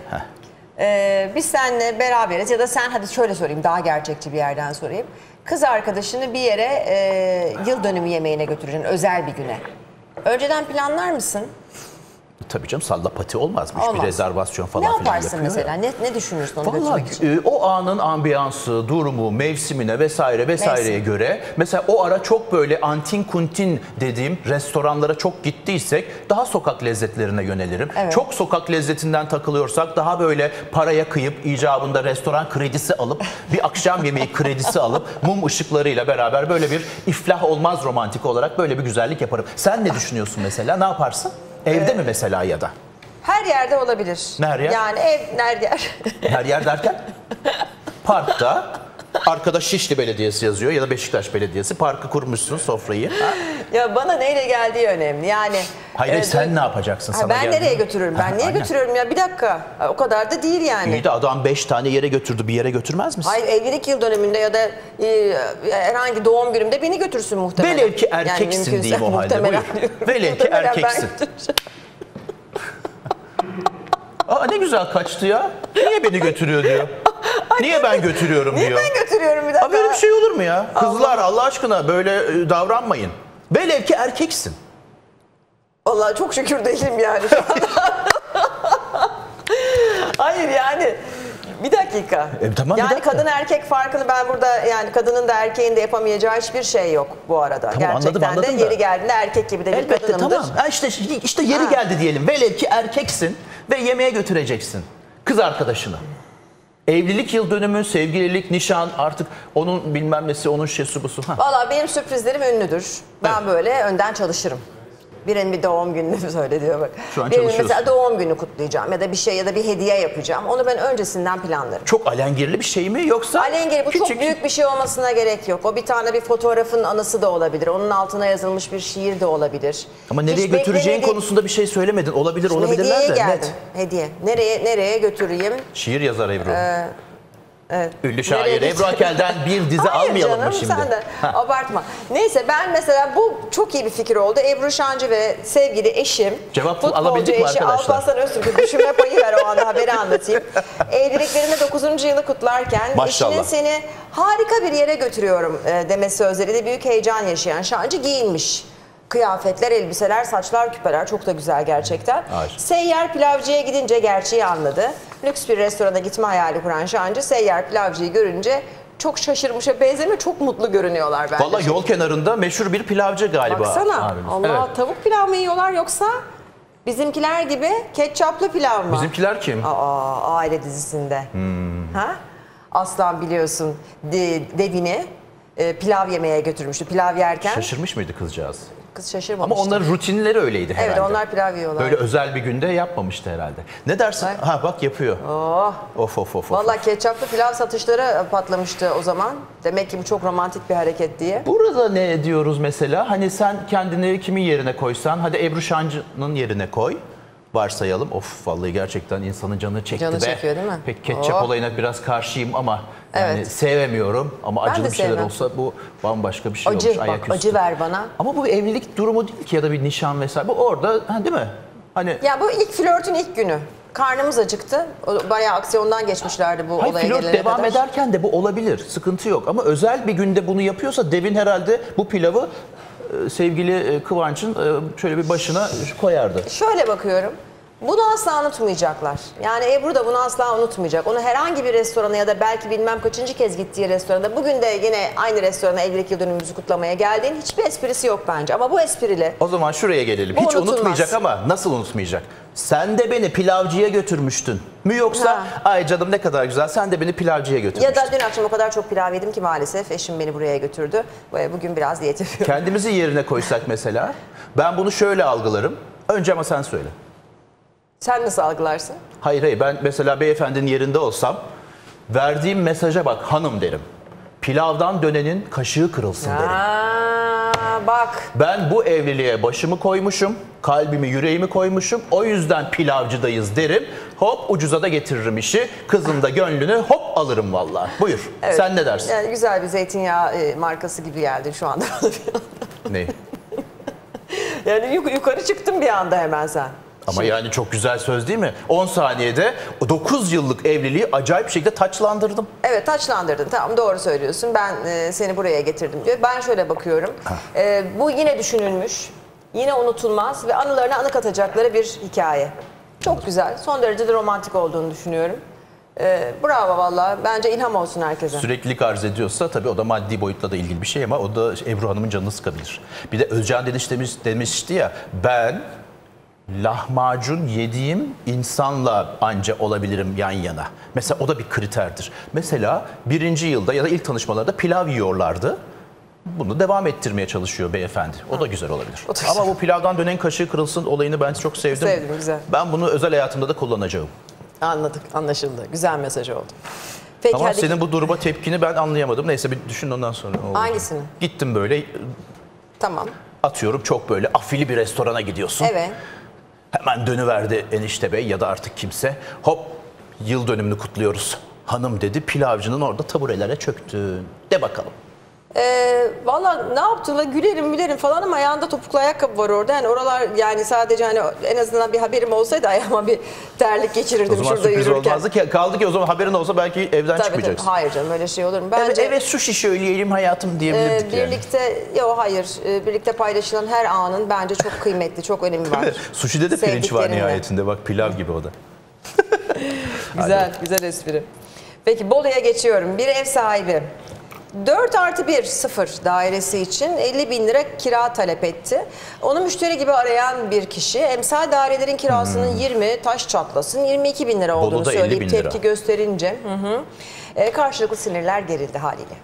[SPEAKER 1] e, biz seninle beraberiz ya da sen, hadi şöyle sorayım, daha gerçekçi bir yerden sorayım. Kız arkadaşını bir yere e, yıl dönümü yemeğine götüreceksin, özel bir güne. Önceden planlar mısın?
[SPEAKER 2] Tabii canım, sallapati olmazmış.
[SPEAKER 1] Olmaz.
[SPEAKER 2] Bir rezervasyon falan
[SPEAKER 1] Ne
[SPEAKER 2] filan
[SPEAKER 1] yaparsın
[SPEAKER 2] yapıyor
[SPEAKER 1] mesela?
[SPEAKER 2] ya.
[SPEAKER 1] Ne, ne düşünürsün onu
[SPEAKER 2] Vallahi
[SPEAKER 1] götürmek için?
[SPEAKER 2] e, o anın ambiyansı, durumu, mevsimine vesaire vesaireye
[SPEAKER 1] Mevsim.
[SPEAKER 2] göre, mesela o ara çok böyle antin kuntin dediğim restoranlara çok gittiysek daha sokak lezzetlerine yönelirim.
[SPEAKER 1] Evet.
[SPEAKER 2] Çok sokak lezzetinden takılıyorsak daha böyle paraya kıyıp icabında restoran kredisi alıp bir akşam yemeği kredisi alıp mum ışıklarıyla beraber böyle bir iflah olmaz romantik olarak böyle bir güzellik yaparım. Sen ne düşünüyorsun mesela? Ne yaparsın? Evde
[SPEAKER 1] Ee,
[SPEAKER 2] mi mesela ya da?
[SPEAKER 1] Her yerde olabilir.
[SPEAKER 2] Her yer?
[SPEAKER 1] Yani ev, her yer.
[SPEAKER 2] Her yer derken? Parkta. Arkada Şişli Belediyesi yazıyor ya da Beşiktaş Belediyesi. Parkı kurmuşsun, sofrayı. Ha?
[SPEAKER 1] Ya bana neyle geldiği önemli. Yani
[SPEAKER 2] Hayır,
[SPEAKER 1] e,
[SPEAKER 2] sen
[SPEAKER 1] dur-
[SPEAKER 2] ne yapacaksın?
[SPEAKER 1] Ha,
[SPEAKER 2] Sana
[SPEAKER 1] ben
[SPEAKER 2] geldi.
[SPEAKER 1] nereye götürürüm? Ben
[SPEAKER 2] Ha,
[SPEAKER 1] niye
[SPEAKER 2] aynen.
[SPEAKER 1] götürüyorum ya? Bir dakika. Ha, o kadar da değil yani.
[SPEAKER 2] İyi de adam beş tane yere götürdü. Bir yere götürmez misin?
[SPEAKER 1] Hayır, evlilik yıl döneminde ya da e, herhangi doğum günümde beni götürsün muhtemelen.
[SPEAKER 2] Velev ki erkeksin
[SPEAKER 1] mümkünse
[SPEAKER 2] diyeyim o halde.
[SPEAKER 1] muhtemelen
[SPEAKER 2] Buyur.
[SPEAKER 1] diyorum.
[SPEAKER 2] Velev ki
[SPEAKER 1] Muhtemelen ben
[SPEAKER 2] erkeksin.
[SPEAKER 1] götüreceğim.
[SPEAKER 2] Aa, ne güzel kaçtı ya. Niye beni götürüyor diyor. Niye ben götürüyorum
[SPEAKER 1] Niye
[SPEAKER 2] diyor.
[SPEAKER 1] ben götürüyorum bir dakika?
[SPEAKER 2] Aa, böyle bir şey olur mu ya? Kızlar Allah aşkına böyle e, davranmayın. Velev ki erkeksin.
[SPEAKER 1] Vallahi çok şükür değilim yani şu anda. Hayır yani bir dakika.
[SPEAKER 2] E, tamam, bir
[SPEAKER 1] yani
[SPEAKER 2] dakika.
[SPEAKER 1] kadın erkek farkını ben burada, yani kadının da erkeğin de yapamayacağı hiçbir şey yok bu arada.
[SPEAKER 2] Tamam,
[SPEAKER 1] Gerçekten
[SPEAKER 2] anladım, anladım
[SPEAKER 1] de
[SPEAKER 2] da.
[SPEAKER 1] yeri geldiğinde erkek gibi de bir
[SPEAKER 2] Elbette
[SPEAKER 1] kadınımdır.
[SPEAKER 2] tamam. Ha, işte, işte yeri
[SPEAKER 1] Ha.
[SPEAKER 2] geldi diyelim. Velev ki erkeksin ve yemeğe götüreceksin kız arkadaşını. Evlilik yıl dönümü, sevgililik, nişan, artık onun bilmem nesi, onun şesu busu. Ha.
[SPEAKER 1] Valla benim sürprizlerim ünlüdür. Ben böyle önden çalışırım. Birinin bir doğum gününü söyle diyor bak.
[SPEAKER 2] Şu an
[SPEAKER 1] Birinin
[SPEAKER 2] çalışıyorsun.
[SPEAKER 1] mesela doğum günü kutlayacağım ya da bir şey ya da bir hediye yapacağım. Onu ben öncesinden planlarım.
[SPEAKER 2] Çok alengirli bir şey mi yoksa?
[SPEAKER 1] Alengirli, bu
[SPEAKER 2] küçük...
[SPEAKER 1] çok büyük bir şey olmasına gerek yok. O bir tane bir fotoğrafın anısı da olabilir. Onun altına yazılmış bir şiir de olabilir.
[SPEAKER 2] Ama nereye
[SPEAKER 1] Hiç
[SPEAKER 2] götüreceğin
[SPEAKER 1] beklediğin-
[SPEAKER 2] konusunda bir şey söylemedin. Olabilir,
[SPEAKER 1] Şimdi
[SPEAKER 2] olabilirler
[SPEAKER 1] hediyeye
[SPEAKER 2] de
[SPEAKER 1] geldim.
[SPEAKER 2] net.
[SPEAKER 1] Hediye. Nereye nereye götüreyim?
[SPEAKER 2] Şiir yazar Ebru.
[SPEAKER 1] Ee, evet.
[SPEAKER 2] Ünlü şair
[SPEAKER 1] Nereye
[SPEAKER 2] Ebru
[SPEAKER 1] götüreyim?
[SPEAKER 2] Akel'den bir dizi
[SPEAKER 1] Hayır
[SPEAKER 2] almayalım
[SPEAKER 1] canım,
[SPEAKER 2] mı şimdi?
[SPEAKER 1] Sen de
[SPEAKER 2] Ha.
[SPEAKER 1] abartma. Neyse, ben mesela bu çok iyi bir fikir oldu. Ebru Şancı ve sevgili eşim,
[SPEAKER 2] Cevap
[SPEAKER 1] futbolcu
[SPEAKER 2] alabildik mi
[SPEAKER 1] eşi
[SPEAKER 2] arkadaşlar?
[SPEAKER 1] Alparslan Öztürk'ü düşünme payı ver, o anda haberi anlatayım. Evliliklerinde dokuzuncu yılı kutlarken
[SPEAKER 2] Maşallah.
[SPEAKER 1] eşinin seni harika bir yere götürüyorum e, demesi sözleriyle büyük heyecan yaşayan Şancı giyinmiş. Kıyafetler, elbiseler, saçlar, küpeler çok da güzel gerçekten.
[SPEAKER 2] Ay.
[SPEAKER 1] Seyyar pilavcıya gidince gerçeği anladı. Lüks bir restorana gitme hayali kuran Şancı, seyyar pilavcıyı görünce çok şaşırmışa benzemiyor, çok mutlu görünüyorlar bence.
[SPEAKER 2] Vallahi yol kenarında meşhur bir pilavcı galiba.
[SPEAKER 1] Baksana,
[SPEAKER 2] abimiz.
[SPEAKER 1] Allah,
[SPEAKER 2] Evet.
[SPEAKER 1] tavuk pilav mı yiyorlar yoksa bizimkiler gibi ketçaplı pilav mı?
[SPEAKER 2] Bizimkiler kim?
[SPEAKER 1] Aa, aile dizisinde.
[SPEAKER 2] Hmm.
[SPEAKER 1] Ha? Aslan biliyorsun de, Devin'i e, pilav yemeye götürmüştü. Pilav yerken
[SPEAKER 2] Şaşırmış mıydı kızcağız?
[SPEAKER 1] kız şaşırmamıştı.
[SPEAKER 2] Ama onların rutinleri öyleydi herhalde.
[SPEAKER 1] Evet, onlar pilav yiyorlar.
[SPEAKER 2] Böyle özel bir günde yapmamıştı herhalde. Ne dersin? Ha bak yapıyor.
[SPEAKER 1] Oh.
[SPEAKER 2] Of of of.
[SPEAKER 1] Vallahi
[SPEAKER 2] of.
[SPEAKER 1] ketçaplı pilav satışları patlamıştı o zaman. Demek ki bu çok romantik bir hareket diye.
[SPEAKER 2] Burada ne diyoruz mesela? Hani sen kendini kimin yerine koysan, hadi Ebru Şancı'nın yerine koy. Varsayalım. Of, vallahi gerçekten insanın canı çekti
[SPEAKER 1] Canı
[SPEAKER 2] be.
[SPEAKER 1] çekiyor değil mi?
[SPEAKER 2] Pek ketçap
[SPEAKER 1] Oh.
[SPEAKER 2] olayına biraz karşıyım ama yani
[SPEAKER 1] Evet.
[SPEAKER 2] sevemiyorum. Ama
[SPEAKER 1] Ben
[SPEAKER 2] acılı
[SPEAKER 1] de
[SPEAKER 2] bir şeyler
[SPEAKER 1] sevmem.
[SPEAKER 2] olsa bu bambaşka bir şey
[SPEAKER 1] Acı,
[SPEAKER 2] olmuş.
[SPEAKER 1] bak
[SPEAKER 2] ayaküstü.
[SPEAKER 1] acı ver bana.
[SPEAKER 2] Ama bu bir evlilik durumu değil ki ya da bir nişan vesaire. Bu orada, ha, değil mi? Hani
[SPEAKER 1] Ya bu ilk flörtün ilk günü. karnımız acıktı. O, bayağı aksiyondan geçmişlerdi bu
[SPEAKER 2] Hayır,
[SPEAKER 1] olaya
[SPEAKER 2] flört
[SPEAKER 1] gelene
[SPEAKER 2] devam
[SPEAKER 1] kadar.
[SPEAKER 2] ederken de bu olabilir. Sıkıntı yok. Ama özel bir günde bunu yapıyorsa Devin herhalde bu pilavı e, sevgili e, Kıvanç'ın e, şöyle bir başına koyardı.
[SPEAKER 1] Şöyle bakıyorum. Bunu asla unutmayacaklar. Yani Ebru da bunu asla unutmayacak. Onu herhangi bir restorana ya da belki bilmem kaçıncı kez gittiği restoranda, bugün de yine aynı restorana evlilik yıl dönümümüzü kutlamaya geldiğin hiçbir esprisi yok bence. Ama bu espriyle...
[SPEAKER 2] O zaman şuraya gelelim.
[SPEAKER 1] Bu
[SPEAKER 2] Hiç
[SPEAKER 1] unutulmaz.
[SPEAKER 2] unutmayacak ama nasıl unutmayacak? Sen de beni pilavcıya götürmüştün mü, yoksa
[SPEAKER 1] Ha.
[SPEAKER 2] ay canım ne kadar güzel sen de beni pilavcıya götürmüştün.
[SPEAKER 1] Ya da dün akşam o kadar çok pilav yedim ki maalesef eşim beni buraya götürdü. Bugün biraz diyet yapıyorum.
[SPEAKER 2] Kendimizi yerine koysak mesela, ben bunu şöyle algılarım. Önce ama sen söyle.
[SPEAKER 1] Sen nasıl algılarsın?
[SPEAKER 2] Hayır hayır, ben mesela beyefendinin yerinde olsam verdiğim mesaja bak hanım derim. Pilavdan dönenin kaşığı kırılsın derim.
[SPEAKER 1] Aa, bak.
[SPEAKER 2] Ben bu evliliğe başımı koymuşum, kalbimi yüreğimi koymuşum. O yüzden pilavcıdayız derim. Hop ucuza da getiririm işi. Kızın da gönlünü hop alırım vallahi. Buyur.
[SPEAKER 1] Evet.
[SPEAKER 2] Sen ne dersin?
[SPEAKER 1] Yani güzel bir zeytinyağı e, markası gibi geldi şu anda.
[SPEAKER 2] Ne?
[SPEAKER 1] Yani yuk- yukarı çıktın bir anda hemen sen.
[SPEAKER 2] Ama yani çok güzel söz değil mi? on saniyede dokuz yıllık evliliği acayip bir şekilde taçlandırdım.
[SPEAKER 1] Evet, taçlandırdın. Tamam, doğru söylüyorsun. Ben e, seni buraya getirdim diyor. Ben şöyle bakıyorum. E, bu yine düşünülmüş, yine unutulmaz ve anılarına anı katacakları bir hikaye. Çok güzel. Son derece de romantik olduğunu düşünüyorum. E, bravo vallahi. Bence ilham olsun herkese.
[SPEAKER 2] Süreklilik arz ediyorsa tabii o da maddi boyutla da ilgili bir şey, ama o da Ebru Hanım'ın canını sıkabilir. Bir de Özcan Deliş demiş, demişti ya, ben lahmacun yediğim insanla anca olabilirim yan yana. Mesela o da bir kriterdir. Mesela birinci yılda ya da ilk tanışmalarda pilav yiyorlardı. Bunu devam ettirmeye çalışıyor beyefendi. O da güzel olabilir.
[SPEAKER 1] O da güzel.
[SPEAKER 2] Ama bu pilavdan dönen kaşığı kırılsın olayını ben çok sevdim.
[SPEAKER 1] Sevdim, güzel.
[SPEAKER 2] Ben bunu özel hayatımda da kullanacağım.
[SPEAKER 1] Anladık, anlaşıldı. Güzel mesaj oldu. Peki,
[SPEAKER 2] Ama
[SPEAKER 1] hadi.
[SPEAKER 2] senin bu duruma tepkini ben anlayamadım. Neyse bir düşün ondan sonra. Ne oldu?
[SPEAKER 1] Hangisini?
[SPEAKER 2] Gittim böyle,
[SPEAKER 1] Tamam.
[SPEAKER 2] atıyorum çok böyle afili bir restorana gidiyorsun.
[SPEAKER 1] Evet.
[SPEAKER 2] Hemen dönüverdi enişte bey ya da artık kimse. Hop yıl dönümünü kutluyoruz. Hanım dedi, pilavcının orada taburelere çöktün. De bakalım.
[SPEAKER 1] Ee, Valla ne yaptığımda gülerim gülerim falan ama ayağında topuklu ayakkabı var orada. Yani oralar, yani sadece hani en azından bir haberim olsaydı ayağıma bir terlik geçirirdim
[SPEAKER 2] O zaman
[SPEAKER 1] şurada
[SPEAKER 2] sürpriz
[SPEAKER 1] yürürken.
[SPEAKER 2] olmazdı ki. Kaldı ki o zaman haberin olsa belki evden
[SPEAKER 1] Tabii,
[SPEAKER 2] çıkmayacaksın.
[SPEAKER 1] tabii. Hayır canım, öyle şey olur mu?
[SPEAKER 2] Evet,
[SPEAKER 1] Bence
[SPEAKER 2] evet sushi söyleyelim hayatım diyebilirdik
[SPEAKER 1] e,
[SPEAKER 2] yani.
[SPEAKER 1] birlikte, yok hayır, e, birlikte paylaşılan her anın bence çok kıymetli, çok önemi var.
[SPEAKER 2] Sushi'de de pirinç var
[SPEAKER 1] Sevdiklerinle.
[SPEAKER 2] nihayetinde, bak pilav gibi o da.
[SPEAKER 1] Güzel, güzel espri. Peki Bolu'ya geçiyorum. Bir ev sahibi dört artı bir sıfır dairesi için elli bin lira kira talep etti. Onu müşteri gibi arayan bir kişi emsal dairelerin kirasının yirmi, taş çatlasın yirmi iki bin lira olduğunu
[SPEAKER 2] Hmm. Bolu'da elli
[SPEAKER 1] söyleyip
[SPEAKER 2] bin lira.
[SPEAKER 1] tepki gösterince hı hı, e, karşılıklı sinirler gerildi haliyle.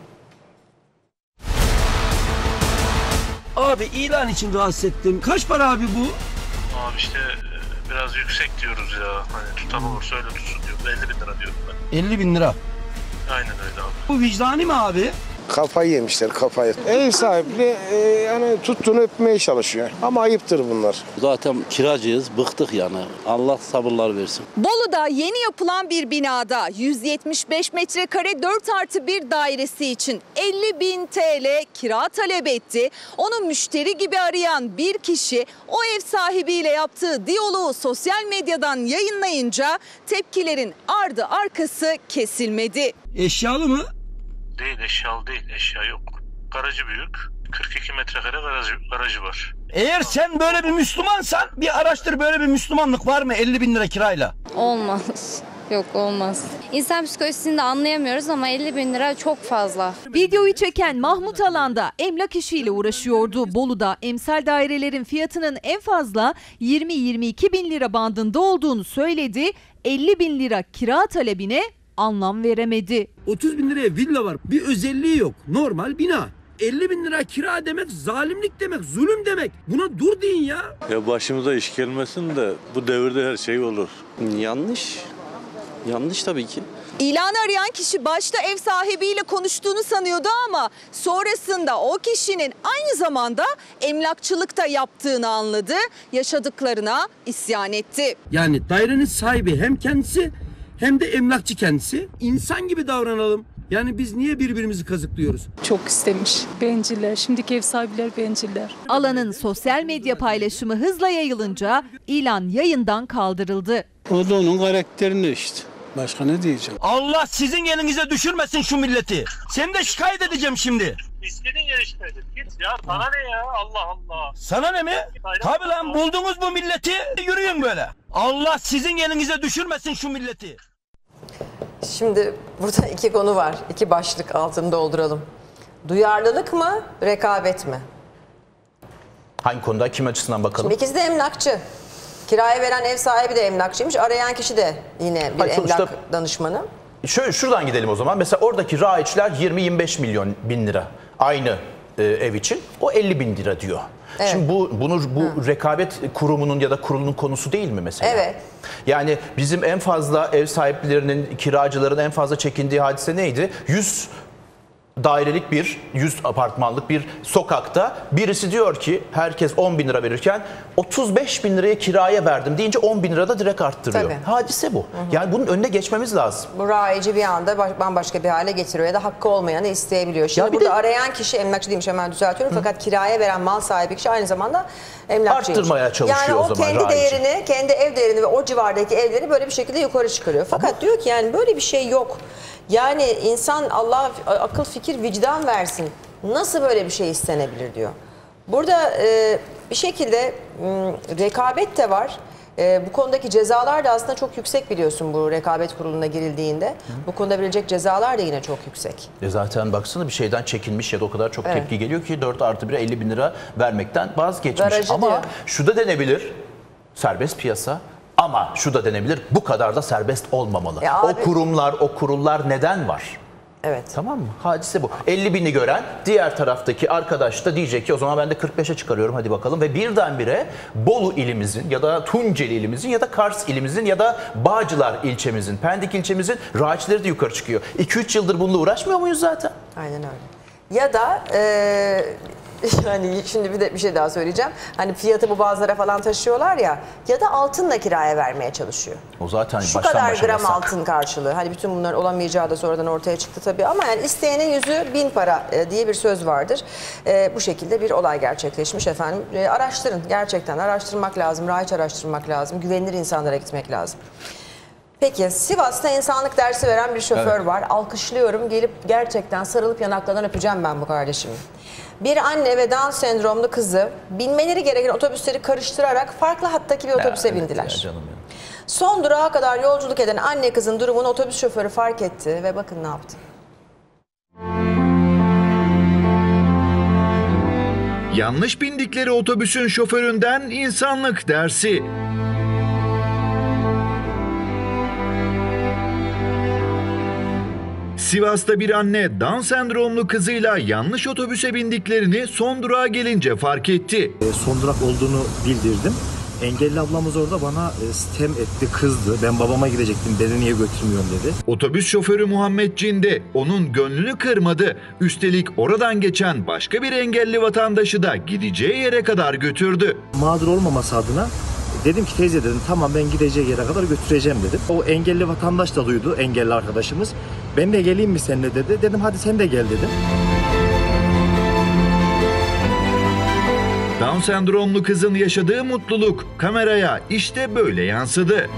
[SPEAKER 17] Abi ilan için rahatsız ettim. Kaç para abi bu?
[SPEAKER 18] Abi işte e, biraz yüksek diyoruz ya. Hani tutan olursa öyle tutsun diyor. elli bin lira diyorum ben.
[SPEAKER 17] elli bin lira.
[SPEAKER 18] Aynen öyle abi.
[SPEAKER 17] Bu vicdani mi abi?
[SPEAKER 19] Kafayı yemişler, kafayı. Ev sahibi e, yani tuttuğunu öpmeye çalışıyor. Ama ayıptır bunlar.
[SPEAKER 20] Zaten kiracıyız, bıktık yani. Allah sabırlar versin.
[SPEAKER 21] Bolu'da yeni yapılan bir binada yüz yetmiş beş metrekare dört artı bir dairesi için elli bin T L kira talep etti. Onu müşteri gibi arayan bir kişi o ev sahibiyle yaptığı diyaloğu sosyal medyadan yayınlayınca tepkilerin ardı arkası kesilmedi.
[SPEAKER 17] Eşyalı mı?
[SPEAKER 18] Değil, eşyalı değil. Eşya yok. Garajı büyük. kırk iki metrekare garajı, garajı var.
[SPEAKER 17] Eğer sen böyle bir Müslümansan bir araştır, böyle bir Müslümanlık var mı elli bin lira kirayla?
[SPEAKER 22] Olmaz. Yok olmaz. İnsan psikolojisini de anlayamıyoruz ama elli bin lira çok fazla.
[SPEAKER 23] Videoyu çeken Mahmut Alan'da emlak işiyle uğraşıyordu. Bolu'da emsal dairelerin fiyatının en fazla yirmi yirmi iki bin lira bandında olduğunu söyledi. elli bin lira kira talebine anlam veremedi.
[SPEAKER 17] otuz bin liraya villa var. Bir özelliği yok. Normal bina. elli bin lira kira demek zalimlik demek, zulüm demek. Buna dur deyin ya.
[SPEAKER 18] Ya başımıza iş gelmesin de bu devirde her şey olur.
[SPEAKER 20] Yanlış. Yanlış tabii ki.
[SPEAKER 21] İlanı arayan kişi başta ev sahibiyle konuştuğunu sanıyordu ama sonrasında o kişinin aynı zamanda emlakçılıkta yaptığını anladı. Yaşadıklarına isyan etti.
[SPEAKER 17] Yani dairenin sahibi hem kendisi hem de emlakçı kendisi. İnsan gibi davranalım. Yani biz niye birbirimizi kazıklıyoruz?
[SPEAKER 24] Çok istemiş. Benciller. Şimdiki ev sahipleri benciller.
[SPEAKER 23] Alan'ın sosyal medya paylaşımı hızla yayılınca ilan yayından kaldırıldı.
[SPEAKER 3] O da onun karakterinde işte. Başka ne diyeceğim?
[SPEAKER 17] Allah sizin elinize düşürmesin şu milleti. Seni de şikayet edeceğim şimdi.
[SPEAKER 18] İstediğin yere şikayet et. Git ya, sana ne ya, Allah Allah.
[SPEAKER 17] Sana ne mi? Tabii lan, buldunuz bu milleti, yürüyün böyle. Allah sizin elinize düşürmesin şu milleti.
[SPEAKER 1] Şimdi burada iki konu var. İki başlık altını dolduralım. Duyarlılık mı, rekabet mi?
[SPEAKER 2] Hangi konuda, kim açısından bakalım?
[SPEAKER 1] Şimdi ikisi de emlakçı. Kiraya veren ev sahibi de emlakçıymış. Arayan kişi de yine bir
[SPEAKER 2] Hayır,
[SPEAKER 1] emlak
[SPEAKER 2] sonuçta-
[SPEAKER 1] danışmanı.
[SPEAKER 2] Şöyle şuradan gidelim o zaman. Mesela oradaki raiçler yirmi yirmi beş milyon bin lira aynı e, ev için. O elli bin lira diyor.
[SPEAKER 1] Evet.
[SPEAKER 2] Şimdi bu bunu bu rekabet kurumunun ya da kurulunun konusu değil mi mesela?
[SPEAKER 1] Evet.
[SPEAKER 2] Yani bizim en fazla ev sahiplerinin, kiracıların en fazla çekindiği hadise neydi? yüz dairelik bir, yüz apartmanlık bir sokakta birisi diyor ki herkes on bin lira verirken otuz beş bin liraya kiraya verdim deyince on bin lira da direkt arttırıyor.
[SPEAKER 1] Tabii.
[SPEAKER 2] Hadise bu. Yani bunun önüne geçmemiz lazım.
[SPEAKER 1] Bu raici bir anda baş- bambaşka bir hale getiriyor ya da hakkı olmayanı isteyebiliyor. Şimdi
[SPEAKER 2] Ya bir
[SPEAKER 1] burada
[SPEAKER 2] de-
[SPEAKER 1] arayan kişi emlakçı değilmiş, hemen düzeltiyorum. Fakat kiraya veren mal sahibi kişi aynı zamanda emlakçıymış.
[SPEAKER 2] Arttırmaya çalışıyor
[SPEAKER 1] yani
[SPEAKER 2] o
[SPEAKER 1] o
[SPEAKER 2] zaman
[SPEAKER 1] kendi
[SPEAKER 2] raici.
[SPEAKER 1] değerini, kendi ev değerini ve o civardaki evleri böyle bir şekilde yukarı çıkarıyor. Fakat diyor ki yani böyle bir şey yok. Yani insan Allah akıl fikir vicdan versin. Nasıl böyle bir şey istenebilir diyor. Burada e, bir şekilde m, rekabet de var. E, bu konudaki cezalar da aslında çok yüksek biliyorsun bu rekabet kuruluna girildiğinde. Bu konuda verilecek cezalar da yine çok yüksek.
[SPEAKER 2] E zaten baksana bir şeyden çekinmiş ya da o kadar çok
[SPEAKER 1] Evet.
[SPEAKER 2] tepki geliyor ki dört artı bire elli bin lira vermekten vazgeçmiş.
[SPEAKER 1] Garajı
[SPEAKER 2] Ama
[SPEAKER 1] diyor.
[SPEAKER 2] şu da denebilir, serbest piyasa. Ama şu da denebilir, bu kadar da serbest olmamalı.
[SPEAKER 1] Ya
[SPEAKER 2] o
[SPEAKER 1] abi-
[SPEAKER 2] kurumlar, o kurullar neden var?
[SPEAKER 1] Evet.
[SPEAKER 2] Tamam mı? Hadise bu. elli bini gören diğer taraftaki arkadaş da diyecek ki o zaman ben de kırk beşe çıkarıyorum hadi bakalım. Ve birdenbire Bolu ilimizin ya da Tunceli ilimizin ya da Kars ilimizin ya da Bağcılar ilçemizin, Pendik ilçemizin raiçleri de yukarı çıkıyor. iki üç yıldır bununla uğraşmıyor muyuz zaten?
[SPEAKER 1] Aynen öyle. Ya da e, yani şimdi bir de bir şey daha söyleyeceğim. Hani fiyatı bu bazılara falan taşıyorlar ya ya da altınla kiraya vermeye çalışıyor.
[SPEAKER 2] O zaten
[SPEAKER 1] Şu
[SPEAKER 2] baştan
[SPEAKER 1] kadar
[SPEAKER 2] başa
[SPEAKER 1] gram
[SPEAKER 2] yasak.
[SPEAKER 1] altın karşılığı. Hani bütün bunlar olamayacağı da sonradan ortaya çıktı tabii ama yani isteyenin yüzü bin para e, diye bir söz vardır. E, bu şekilde bir olay gerçekleşmiş efendim. E, araştırın, gerçekten araştırmak lazım, raiç araştırmak lazım, güvenilir insanlara gitmek lazım. Peki Sivas'ta insanlık dersi veren bir şoför
[SPEAKER 2] Evet.
[SPEAKER 1] var. Alkışlıyorum. Gelip gerçekten sarılıp yanaklarından öpeceğim ben bu kardeşimi. Bir anne ve Down sendromlu kızı binmeleri gereken otobüsleri karıştırarak farklı hattaki bir otobüse
[SPEAKER 2] Ya, evet
[SPEAKER 1] bindiler.
[SPEAKER 2] ya canım ya.
[SPEAKER 1] Son durağa kadar yolculuk eden anne kızın durumunu otobüs şoförü fark etti ve bakın ne yaptı.
[SPEAKER 14] Yanlış bindikleri otobüsün şoföründen insanlık dersi. Sivas'ta bir anne Down sendromlu kızıyla yanlış otobüse bindiklerini son durağa gelince fark etti.
[SPEAKER 4] Son durak olduğunu bildirdim. Engelli ablamız orada bana sitem etti, kızdı. Ben babama gidecektim, beni niye götürmüyorsun dedi.
[SPEAKER 14] Otobüs şoförü Muhammed Cinde onun gönlünü kırmadı. Üstelik oradan geçen başka bir engelli vatandaşı da gideceği yere kadar götürdü.
[SPEAKER 4] Mağdur olmaması adına dedim ki teyze dedim tamam ben gideceği yere kadar götüreceğim dedim. O engelli vatandaş da duydu, engelli arkadaşımız. Ben de geleyim mi seninle dedi. Dedim hadi sen de gel dedim.
[SPEAKER 14] Down sendromlu kızın yaşadığı mutluluk kameraya işte böyle yansıdı.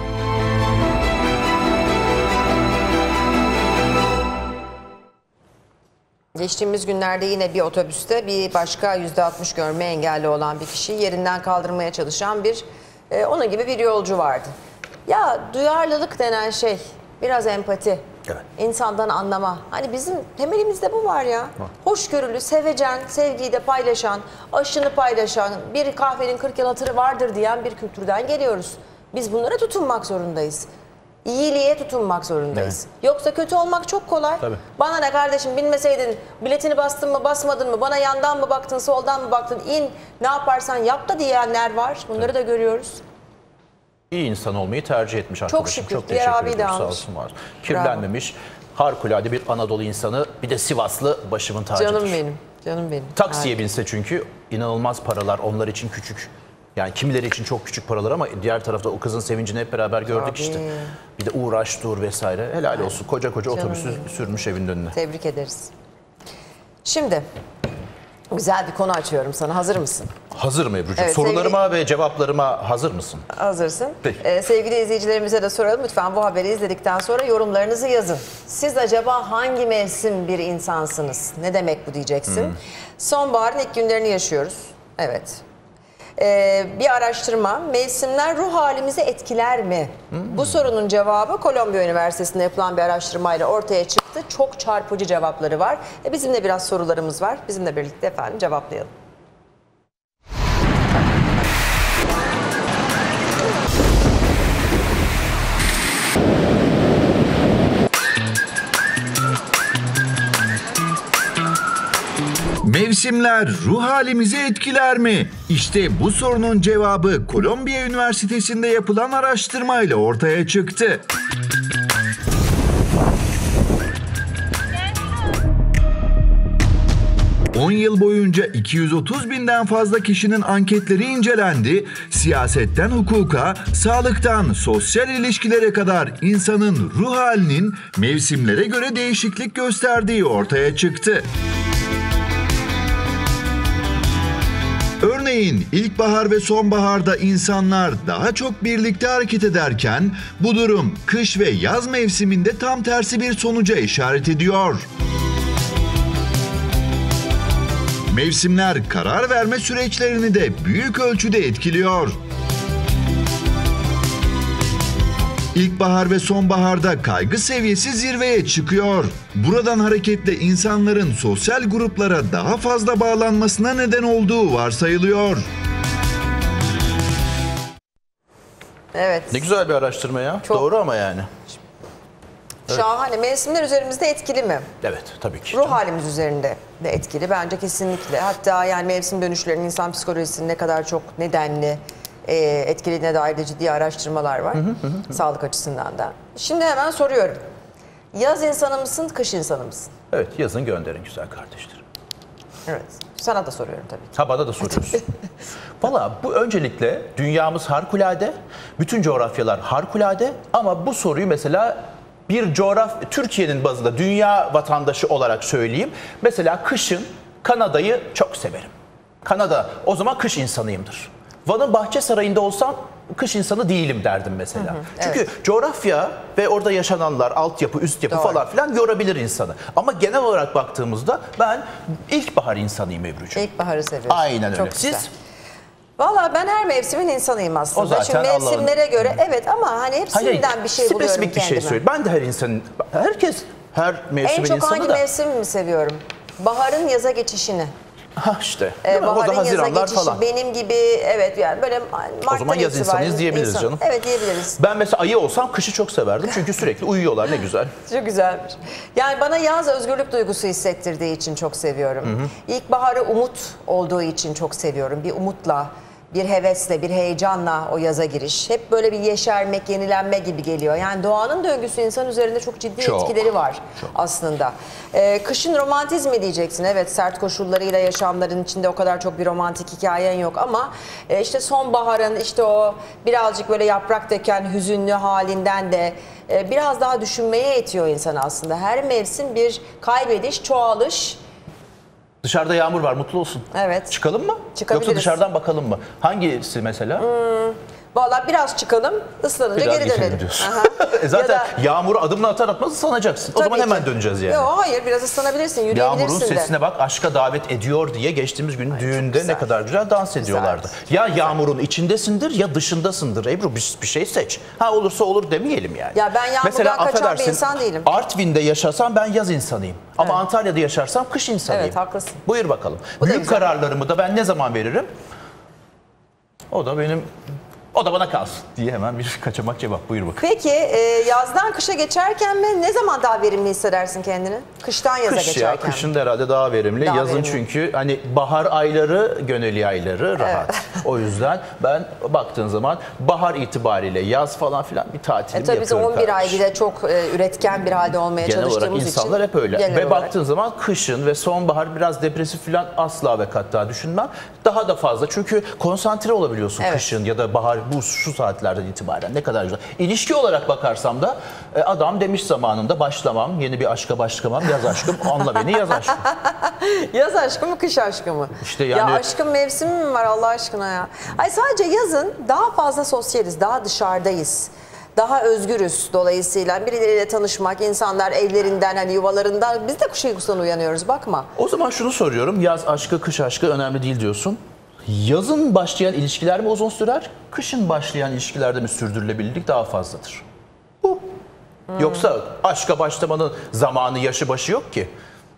[SPEAKER 1] Geçtiğimiz günlerde yine bir otobüste bir başka yüzde altmış görme engelli olan bir kişi yerinden kaldırmaya çalışan bir e, onun gibi bir yolcu vardı. Ya duyarlılık denen şey biraz empati.
[SPEAKER 2] Evet.
[SPEAKER 1] İnsandan anlama. Hani bizim temelimizde bu var ya. Hoşgörülü, sevecen, sevgiyi de paylaşan, aşını paylaşan, bir kahvenin kırk yıl hatırı vardır diyen bir kültürden geliyoruz. Biz bunlara tutunmak zorundayız. İyiliğe tutunmak zorundayız. Evet. Yoksa kötü olmak çok kolay.
[SPEAKER 2] Tabii.
[SPEAKER 1] Bana ne kardeşim binmeseydin, biletini bastın mı basmadın mı, bana yandan mı baktın soldan mı baktın, in ne yaparsan yap da diyenler var. Bunları Tabii. da görüyoruz.
[SPEAKER 2] İyi insan olmayı tercih etmiş arkadaşım.
[SPEAKER 1] şükür.
[SPEAKER 2] Çok
[SPEAKER 1] Diğer
[SPEAKER 2] teşekkür
[SPEAKER 1] abi de
[SPEAKER 2] ederim. Sağ
[SPEAKER 1] almış.
[SPEAKER 2] olsun var. Kirlenmemiş. Harikulade bir Anadolu insanı. Bir de Sivaslı başımın tacıdır.
[SPEAKER 1] Canım benim. Canım benim.
[SPEAKER 2] Taksiye binse çünkü inanılmaz paralar onlar için küçük. Yani kimileri için çok küçük paralar ama diğer tarafta o kızın sevincini hep beraber gördük
[SPEAKER 1] Tabii.
[SPEAKER 2] işte. Bir de uğraş dur vesaire. Helal
[SPEAKER 1] Aynen.
[SPEAKER 2] olsun. Koca koca
[SPEAKER 1] Canım
[SPEAKER 2] otobüsü
[SPEAKER 1] benim.
[SPEAKER 2] sürmüş evin önüne.
[SPEAKER 1] Tebrik ederiz. Şimdi Güzel bir konu açıyorum sana. Hazır mısın?
[SPEAKER 2] Hazırım Ebru'cum.
[SPEAKER 1] Evet,
[SPEAKER 2] Sorularıma
[SPEAKER 1] sevgili...
[SPEAKER 2] ve cevaplarıma hazır mısın?
[SPEAKER 1] Hazırsın.
[SPEAKER 2] Peki.
[SPEAKER 1] Ee, sevgili izleyicilerimize de soralım. Lütfen bu haberi izledikten sonra yorumlarınızı yazın. Siz acaba hangi mevsim bir insansınız? Ne demek bu diyeceksin. Hmm. Sonbaharın ilk günlerini yaşıyoruz. Evet. Ee, bir araştırma, mevsimler ruh halimizi etkiler mi? Hmm. Bu sorunun cevabı Kolombiya Üniversitesi'nde yapılan bir araştırmayla ortaya çıktı. Çok çarpıcı cevapları var. E, bizim de biraz sorularımız var. Bizimle birlikte efendim cevaplayalım.
[SPEAKER 14] Mevsimler ruh halimizi etkiler mi? İşte bu sorunun cevabı Kolombiya Üniversitesi'nde yapılan araştırmayla ortaya çıktı. on yıl boyunca iki yüz otuz binden fazla kişinin anketleri incelendi. Siyasetten hukuka, sağlıktan sosyal ilişkilere kadar insanın ruh halinin mevsimlere göre değişiklik gösterdiği ortaya çıktı. Örneğin ilkbahar ve sonbaharda insanlar daha çok birlikte hareket ederken bu durum kış ve yaz mevsiminde tam tersi bir sonuca işaret ediyor. Mevsimler karar verme süreçlerini de büyük ölçüde etkiliyor. İlkbahar ve sonbaharda kaygı seviyesi zirveye çıkıyor. Buradan hareketle insanların sosyal gruplara daha fazla bağlanmasına neden olduğu varsayılıyor.
[SPEAKER 1] Evet.
[SPEAKER 2] Ne güzel bir araştırma ya. Çok... Doğru ama yani. Evet.
[SPEAKER 1] Şahane. Mevsimler üzerimizde etkili mi?
[SPEAKER 2] Evet, tabii ki.
[SPEAKER 1] Ruh halimiz üzerinde de etkili. Bence kesinlikle. Hatta yani mevsim dönüşlerinin insan psikolojisinin ne kadar çok nedenli e, etkilediğine dair de ciddi araştırmalar var. Hı hı hı. Sağlık açısından da. Şimdi hemen soruyorum. Yaz insanı mısın, kış insanı mısın?
[SPEAKER 2] Evet, yazın gönderin güzel kardeşlerim.
[SPEAKER 1] Evet. Sana da soruyorum tabii ki.
[SPEAKER 2] Ha, bana da soruyorsun. Valla bu öncelikle dünyamız harikulade, bütün coğrafyalar harikulade ama bu soruyu mesela bir coğrafya, Türkiye'nin bazında dünya vatandaşı olarak söyleyeyim. Mesela kışın Kanada'yı çok severim. Kanada, o zaman kış insanıyımdır. Van'ın Bahçesarayı'nda olsam kış insanı değilim derdim mesela. Hı hı, çünkü evet. Coğrafya ve orada yaşananlar, altyapı, üst yapı Doğru. falan filan yorabilir insanı. Ama genel olarak baktığımızda ben ilkbahar insanıyım Ebru'cuğum.
[SPEAKER 1] İlkbaharı seviyorsun.
[SPEAKER 2] Aynen öyle.
[SPEAKER 1] Çok
[SPEAKER 2] Siz?
[SPEAKER 1] Güzel. Valla ben her mevsimin insanıyım aslında.
[SPEAKER 2] O zaten
[SPEAKER 1] Şimdi mevsimlere göre evet ama hani hepsinden
[SPEAKER 2] Hayır,
[SPEAKER 1] bir şey buluyorum
[SPEAKER 2] kendime. Spesifik bir şey söyle. Ben de her insanın, herkes her mevsimin insanı da.
[SPEAKER 1] En çok hangi da. mevsimi mi seviyorum? Baharın yaza geçişini.
[SPEAKER 2] Ha işte.
[SPEAKER 1] Ee, baharın yaza geçişi falan. Benim gibi evet yani böyle Mart'tan
[SPEAKER 2] o zaman yaz insanıyız diyebiliriz
[SPEAKER 1] insan.
[SPEAKER 2] canım.
[SPEAKER 1] Evet diyebiliriz.
[SPEAKER 2] Ben mesela ayı olsam kışı çok severdim çünkü sürekli uyuyorlar ne güzel.
[SPEAKER 1] Çok güzelmiş. Yani bana yaz özgürlük duygusu hissettirdiği için çok seviyorum. Hı hı. İlkbaharı umut olduğu için çok seviyorum. Bir umutla, bir hevesle, bir heyecanla o yaza giriş. Hep böyle bir yeşermek, yenilenme gibi geliyor. Yani doğanın döngüsü insan üzerinde çok ciddi çok, etkileri var çok. aslında. Ee, kışın romantizmi diyeceksin. Evet, sert koşullarıyla yaşamların içinde o kadar çok bir romantik hikayen yok ama e, işte sonbaharın işte o birazcık böyle yaprak döken hüzünlü halinden de e, biraz daha düşünmeye itiyor insanı aslında. Her mevsim bir kaybediş, çoğalış.
[SPEAKER 2] Dışarıda yağmur var, mutlu olsun.
[SPEAKER 1] Evet.
[SPEAKER 2] Çıkalım mı? Yoksa dışarıdan bakalım mı? Hangisi mesela?
[SPEAKER 1] Hmm, Valla biraz çıkalım, ıslanınca
[SPEAKER 2] biraz
[SPEAKER 1] geri dönelim.
[SPEAKER 2] e zaten da, yağmuru adımla atar atmaz ıslanacaksın. O zaman ki. hemen döneceğiz yani.
[SPEAKER 1] Yok hayır, biraz ıslanabilirsin, yürüyebilirsin
[SPEAKER 2] Yağmurun
[SPEAKER 1] de.
[SPEAKER 2] Yağmurun sesine bak, aşka davet ediyor diye geçtiğimiz gün Ay, düğünde ne kadar güzel dans güzel. ediyorlardı. Ya yağmurun içindesindir ya dışındasındır. Ebru bir, bir şey seç. Ha olursa olur demeyelim yani.
[SPEAKER 1] Ya ben yağmurdan Mesela, kaçan bir insan değilim.
[SPEAKER 2] Artvin'de yaşasam ben yaz insanıyım. Ama evet. Antalya'da yaşarsam kış insanıyım.
[SPEAKER 1] Evet haklısın.
[SPEAKER 2] Buyur bakalım. Bu Büyük kararlarımı da ben ne zaman veririm? O da benim... O da bana kalsın diye hemen bir kaçamak cevap. Buyur bakın.
[SPEAKER 1] Peki e, yazdan kışa geçerken mi ne zaman daha verimli hissedersin kendini? Kıştan yaza
[SPEAKER 2] Kış
[SPEAKER 1] geçerken.
[SPEAKER 2] Ya, kışın da herhalde daha verimli. Daha Yazın verimli. Çünkü hani bahar ayları, gönüllü ayları rahat. Evet. O yüzden ben baktığın zaman bahar itibariyle yaz falan filan bir tatilimi
[SPEAKER 1] e, tabii
[SPEAKER 2] yapıyorum.
[SPEAKER 1] Tabii biz on bir ay bile çok e, üretken bir halde olmaya
[SPEAKER 2] genel
[SPEAKER 1] çalıştığımız için.
[SPEAKER 2] Genel olarak insanlar hep öyle. Ve
[SPEAKER 1] olarak.
[SPEAKER 2] baktığın zaman kışın ve sonbahar biraz depresif filan asla ve hatta düşünmem. Daha da fazla çünkü konsantre olabiliyorsun evet. kışın ya da bahar bu şu saatlerden itibaren ne kadar güzel. İlişki olarak bakarsam da e, adam demiş zamanında başlamam, yeni bir aşka başlamam, yaz aşkım, anla beni yaz aşkım.
[SPEAKER 1] Yaz aşkı mı, kış aşkı mı?
[SPEAKER 2] İşte yani...
[SPEAKER 1] Ya aşkın mevsimi mi var Allah aşkına ya? Ay sadece yazın daha fazla sosyaliz, daha dışarıdayız. Daha özgürüz dolayısıyla birileriyle tanışmak, insanlar evlerinden, hani yuvalarından, biz de kuş uykusundan uyanıyoruz bakma.
[SPEAKER 2] O zaman şunu soruyorum, yaz aşkı, kış aşkı önemli değil diyorsun. Yazın başlayan ilişkiler mi uzun sürer, kışın başlayan ilişkilerde mi sürdürülebilirlik daha fazladır? Bu. Hmm. Yoksa aşka başlamanın zamanı, yaşı, başı yok ki.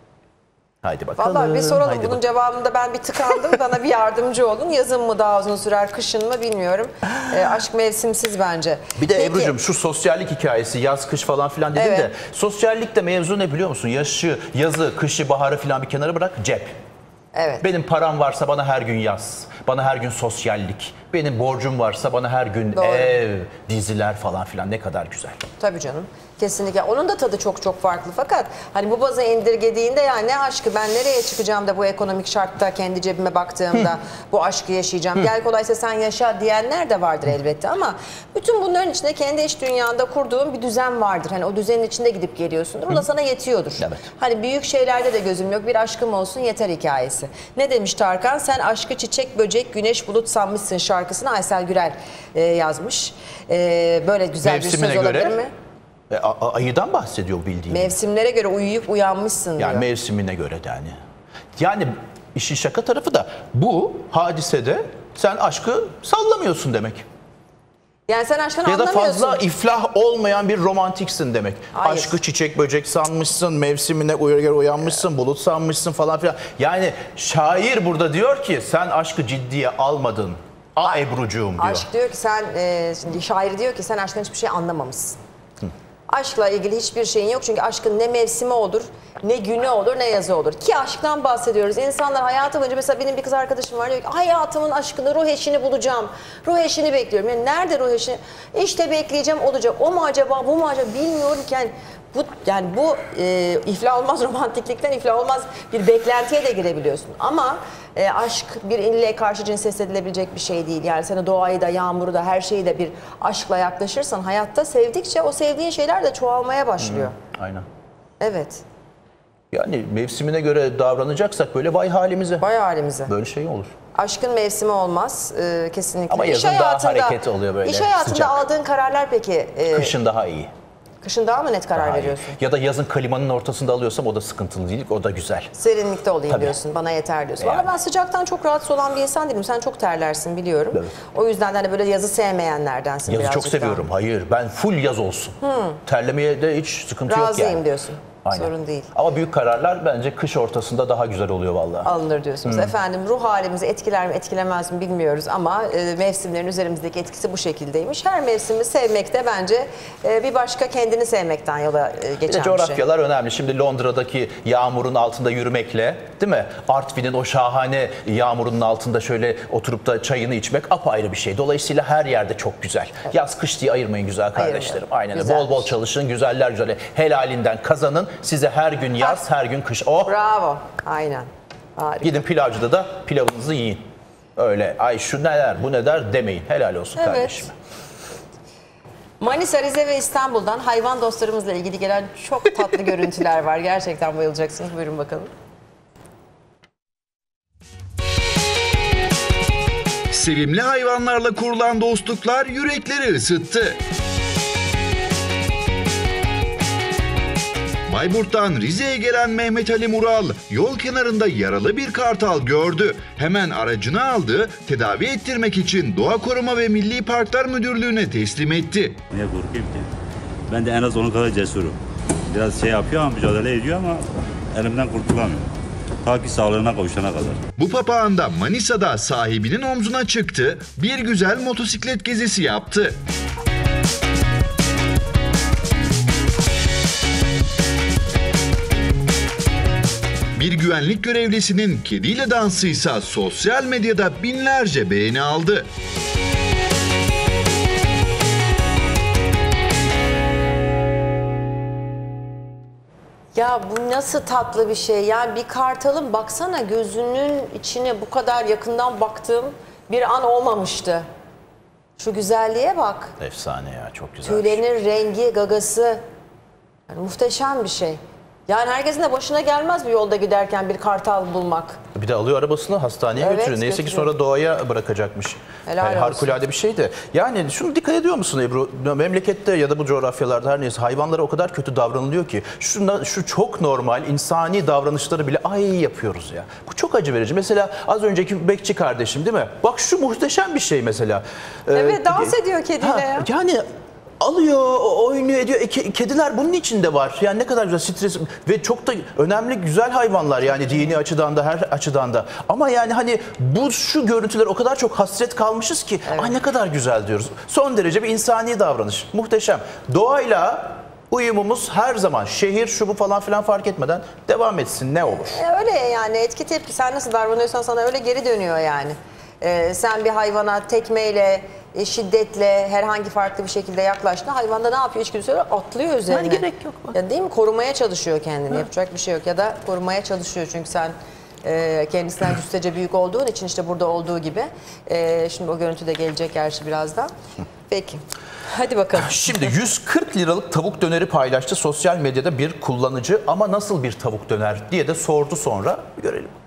[SPEAKER 2] Haydi bakalım.
[SPEAKER 1] Vallahi bir soralım.
[SPEAKER 2] Haydi
[SPEAKER 1] Bunun
[SPEAKER 2] bakalım.
[SPEAKER 1] cevabında ben bir tıkandım. Bana bir yardımcı olun. Yazın mı daha uzun sürer, kışın mı bilmiyorum. E, aşk mevsimsiz bence.
[SPEAKER 2] Bir de
[SPEAKER 1] Peki.
[SPEAKER 2] Ebru'cum şu sosyallik hikayesi, yaz kış falan filan dedin
[SPEAKER 1] Evet.
[SPEAKER 2] de sosyallikte mevzu ne biliyor musun? Yaşı, yazı, kışı, baharı filan bir kenara bırak, cep.
[SPEAKER 1] Evet.
[SPEAKER 2] Benim param varsa bana her gün yaz. Bana her gün sosyallik. Benim borcum varsa bana her gün
[SPEAKER 1] Doğru.
[SPEAKER 2] ev, diziler falan filan, ne kadar güzel.
[SPEAKER 1] Tabii canım. Kesinlikle. Onun da tadı çok çok farklı. Fakat hani bu baza indirgediğinde ya ne aşkı, ben nereye çıkacağım da bu ekonomik şartta kendi cebime baktığımda bu aşkı yaşayacağım. Gel kolaysa sen yaşa diyenler de vardır elbette ama bütün bunların içinde kendi iç dünyanda kurduğun bir düzen vardır. Hani o düzenin içinde gidip geliyorsundur. O da sana yetiyordur. Evet. Hani büyük şeylerde de gözüm yok. Bir aşkım olsun yeter hikayesi. Ne demiş Tarkan? Sen aşkı çiçek, böcek, güneş, bulut sanmışsın şarkısını Aysel Gürel e, yazmış. E, böyle güzel
[SPEAKER 2] Mevsimine
[SPEAKER 1] bir söz olabilir
[SPEAKER 2] göre,
[SPEAKER 1] mi?
[SPEAKER 2] E, a- ayıdan bahsediyor bildiğin.
[SPEAKER 1] Mevsimlere göre uyuyup uyanmışsın diyor.
[SPEAKER 2] Yani mevsimine göre de yani. Yani işin şaka tarafı da bu hadisede sen aşkı sallamıyorsun demek.
[SPEAKER 1] Yani sen aşkını
[SPEAKER 2] Ya da
[SPEAKER 1] anlamıyorsun.
[SPEAKER 2] fazla iflah olmayan bir romantiksin demek.
[SPEAKER 1] Hayır.
[SPEAKER 2] Aşkı çiçek böcek sanmışsın, mevsimine göre uyanmışsın, bulut sanmışsın falan filan. Yani şair burada diyor ki sen aşkı ciddiye almadın. A Ebrucuğum diyor.
[SPEAKER 1] Aşk diyor ki sen, e, şimdi şair diyor ki sen aşktan hiçbir şey anlamamışsın. Hı. Aşkla ilgili hiçbir şeyin yok çünkü aşkın ne mevsimi olur, ne günü olur, ne yazı olur. Ki aşktan bahsediyoruz. İnsanlar hayatı boyunca, mesela benim bir kız arkadaşım var diyor ki hayatımın aşkını, ruh eşini bulacağım. Ruh eşini bekliyorum. Yani nerede ruh eşini? İşte bekleyeceğim, olacak. O mu acaba, bu mu acaba bilmiyorum ki. Yani bu, yani bu e, iflah olmaz, romantiklikten iflah olmaz bir beklentiye de girebiliyorsun. Ama e, aşk bir ille karşı cins hissedilebilecek bir şey değil. Yani sana doğayı da, yağmuru da, her şeyi de bir aşkla yaklaşırsan hayatta, sevdikçe o sevdiğin şeyler de çoğalmaya başlıyor.
[SPEAKER 2] Hı, aynen.
[SPEAKER 1] Evet.
[SPEAKER 2] Yani mevsimine göre davranacaksak böyle vay halimize.
[SPEAKER 1] Vay halimize.
[SPEAKER 2] Böyle şey olur.
[SPEAKER 1] Aşkın mevsimi olmaz e, kesinlikle.
[SPEAKER 2] Ama yazın daha hareket oluyor böyle,
[SPEAKER 1] İş hayatında
[SPEAKER 2] sıcak.
[SPEAKER 1] aldığın kararlar peki? E,
[SPEAKER 2] Kışın daha iyi.
[SPEAKER 1] Kışın daha mı net karar
[SPEAKER 2] Daha iyi.
[SPEAKER 1] veriyorsun?
[SPEAKER 2] Ya da yazın klimanın ortasında alıyorsam o da sıkıntılı değil, o da güzel.
[SPEAKER 1] Serinlikte olayım
[SPEAKER 2] Tabii.
[SPEAKER 1] diyorsun, bana yeter diyorsun.
[SPEAKER 2] Yani.
[SPEAKER 1] Ama ben sıcaktan çok rahatsız olan bir insan değilim. Sen çok terlersin biliyorum.
[SPEAKER 2] Evet.
[SPEAKER 1] O yüzden de hani böyle yazı sevmeyenlerdensin
[SPEAKER 2] Yazı
[SPEAKER 1] birazcık
[SPEAKER 2] çok seviyorum.
[SPEAKER 1] daha.
[SPEAKER 2] Hayır, ben full yaz olsun.
[SPEAKER 1] Hmm.
[SPEAKER 2] Terlemeye de hiç sıkıntı yok
[SPEAKER 1] Razıyım
[SPEAKER 2] yani.
[SPEAKER 1] diyorsun.
[SPEAKER 2] Aynen.
[SPEAKER 1] Sorun değil.
[SPEAKER 2] Ama büyük kararlar bence kış ortasında daha güzel oluyor vallahi.
[SPEAKER 1] Alınır diyorsunuz.
[SPEAKER 2] Hmm.
[SPEAKER 1] Efendim ruh halimizi etkiler mi etkilemez mi bilmiyoruz ama e, mevsimlerin üzerimizdeki etkisi bu şekildeymiş. Her mevsimi sevmekte bence e, bir başka kendini sevmekten yola e, geçen
[SPEAKER 2] Bir de
[SPEAKER 1] bir şey.
[SPEAKER 2] coğrafyalar önemli. Şimdi Londra'daki yağmurun altında yürümekle, değil mi? Artvin'in o şahane yağmurun altında şöyle oturup da çayını içmek apayrı bir şey. Dolayısıyla her yerde çok güzel. Evet. Yaz kış diye ayırmayın güzel kardeşlerim. Aynen.
[SPEAKER 1] Güzelmiş.
[SPEAKER 2] Bol bol çalışın, güzeller güzel. Helalinden kazanın. Size her gün yaz, her gün kış. Oh.
[SPEAKER 1] Bravo. Aynen. Harika.
[SPEAKER 2] Gidin pilavcıda da pilavınızı yiyin. Öyle ay şu neler bu ne der demeyin. Helal olsun
[SPEAKER 1] Evet.
[SPEAKER 2] kardeşim.
[SPEAKER 1] Manisa, Rize ve İstanbul'dan hayvan dostlarımızla ilgili gelen çok tatlı görüntüler var. Gerçekten bayılacaksınız. Buyurun bakalım.
[SPEAKER 14] Sevimli hayvanlarla kurulan dostluklar yürekleri ısıttı. Bayburt'tan Rize'ye gelen Mehmet Ali Mural yol kenarında yaralı bir kartal gördü. Hemen aracını aldı, tedavi ettirmek için Doğa Koruma ve Milli Parklar Müdürlüğü'ne teslim etti.
[SPEAKER 7] Niye korkayım ki? Ben de en az onun kadar cesurum. Biraz şey yapıyor ama mücadele ediyor ama elimden kurtulamıyor. Ta ki sağlığına kavuşana kadar.
[SPEAKER 14] Bu papağan da Manisa'da sahibinin omzuna çıktı, bir güzel motosiklet gezisi yaptı. Bir güvenlik görevlisinin kediyle dansıysa sosyal medyada binlerce beğeni aldı.
[SPEAKER 1] Ya bu nasıl tatlı bir şey. Yani bir kartalın baksana gözünün içine bu kadar yakından baktığım bir an olmamıştı. Şu güzelliğe bak.
[SPEAKER 2] Efsane ya, çok güzel.
[SPEAKER 1] Tüylerinin rengi, gagası. Yani muhteşem bir şey. Yani herkesin de başına gelmez bir yolda giderken bir kartal bulmak.
[SPEAKER 2] Bir de alıyor arabasını hastaneye
[SPEAKER 1] Evet,
[SPEAKER 2] götürüyor. Neyse ki
[SPEAKER 1] götürüyor.
[SPEAKER 2] sonra doğaya bırakacakmış.
[SPEAKER 1] Helal
[SPEAKER 2] Yani
[SPEAKER 1] olsun.
[SPEAKER 2] harikulade bir şey de. Yani şunu dikkat ediyor musun Ebru? Memlekette ya da bu coğrafyalarda her neyse hayvanlara o kadar kötü davranılıyor ki. Şuna, şu çok normal insani davranışları bile ay yapıyoruz ya. Bu çok acı verici. Mesela az önceki bekçi kardeşim değil mi? Bak şu muhteşem bir şey mesela.
[SPEAKER 1] Evet
[SPEAKER 2] Ee,
[SPEAKER 1] dans ediyor kediyle
[SPEAKER 2] ha,
[SPEAKER 1] ya.
[SPEAKER 2] Yani alıyor, oynuyor, ediyor. E, kediler bunun içinde var. Yani ne kadar güzel, stres ve çok da önemli, güzel hayvanlar yani dini açıdan da her açıdan da. Ama yani hani bu şu görüntüler o kadar çok hasret kalmışız ki evet. Ay ne kadar güzel diyoruz. Son derece bir insani davranış. Muhteşem. Doğayla uyumumuz her zaman şehir şu bu falan filan fark etmeden devam etsin ne olur.
[SPEAKER 1] E, öyle yani etki tepki sen nasıl davranıyorsan sana öyle geri dönüyor yani. Ee, sen bir hayvana tekmeyle, şiddetle, herhangi farklı bir şekilde yaklaştığında hayvan da ne yapıyor içgüdüsü atlıyor üzerine.
[SPEAKER 2] Yani gerek yok.
[SPEAKER 1] Ya değil mi? Korumaya çalışıyor kendini. Ha. Yapacak bir şey yok. Ya da korumaya çalışıyor çünkü sen e, kendisinden cüssece büyük olduğun için işte burada olduğu gibi. E, şimdi o görüntü de gelecek gerçi birazdan. Peki. Hadi bakalım.
[SPEAKER 2] Şimdi yüz kırk liralık tavuk döneri paylaştı sosyal medyada bir kullanıcı ama nasıl bir tavuk döner diye de sordu sonra. Bir görelim bakalım.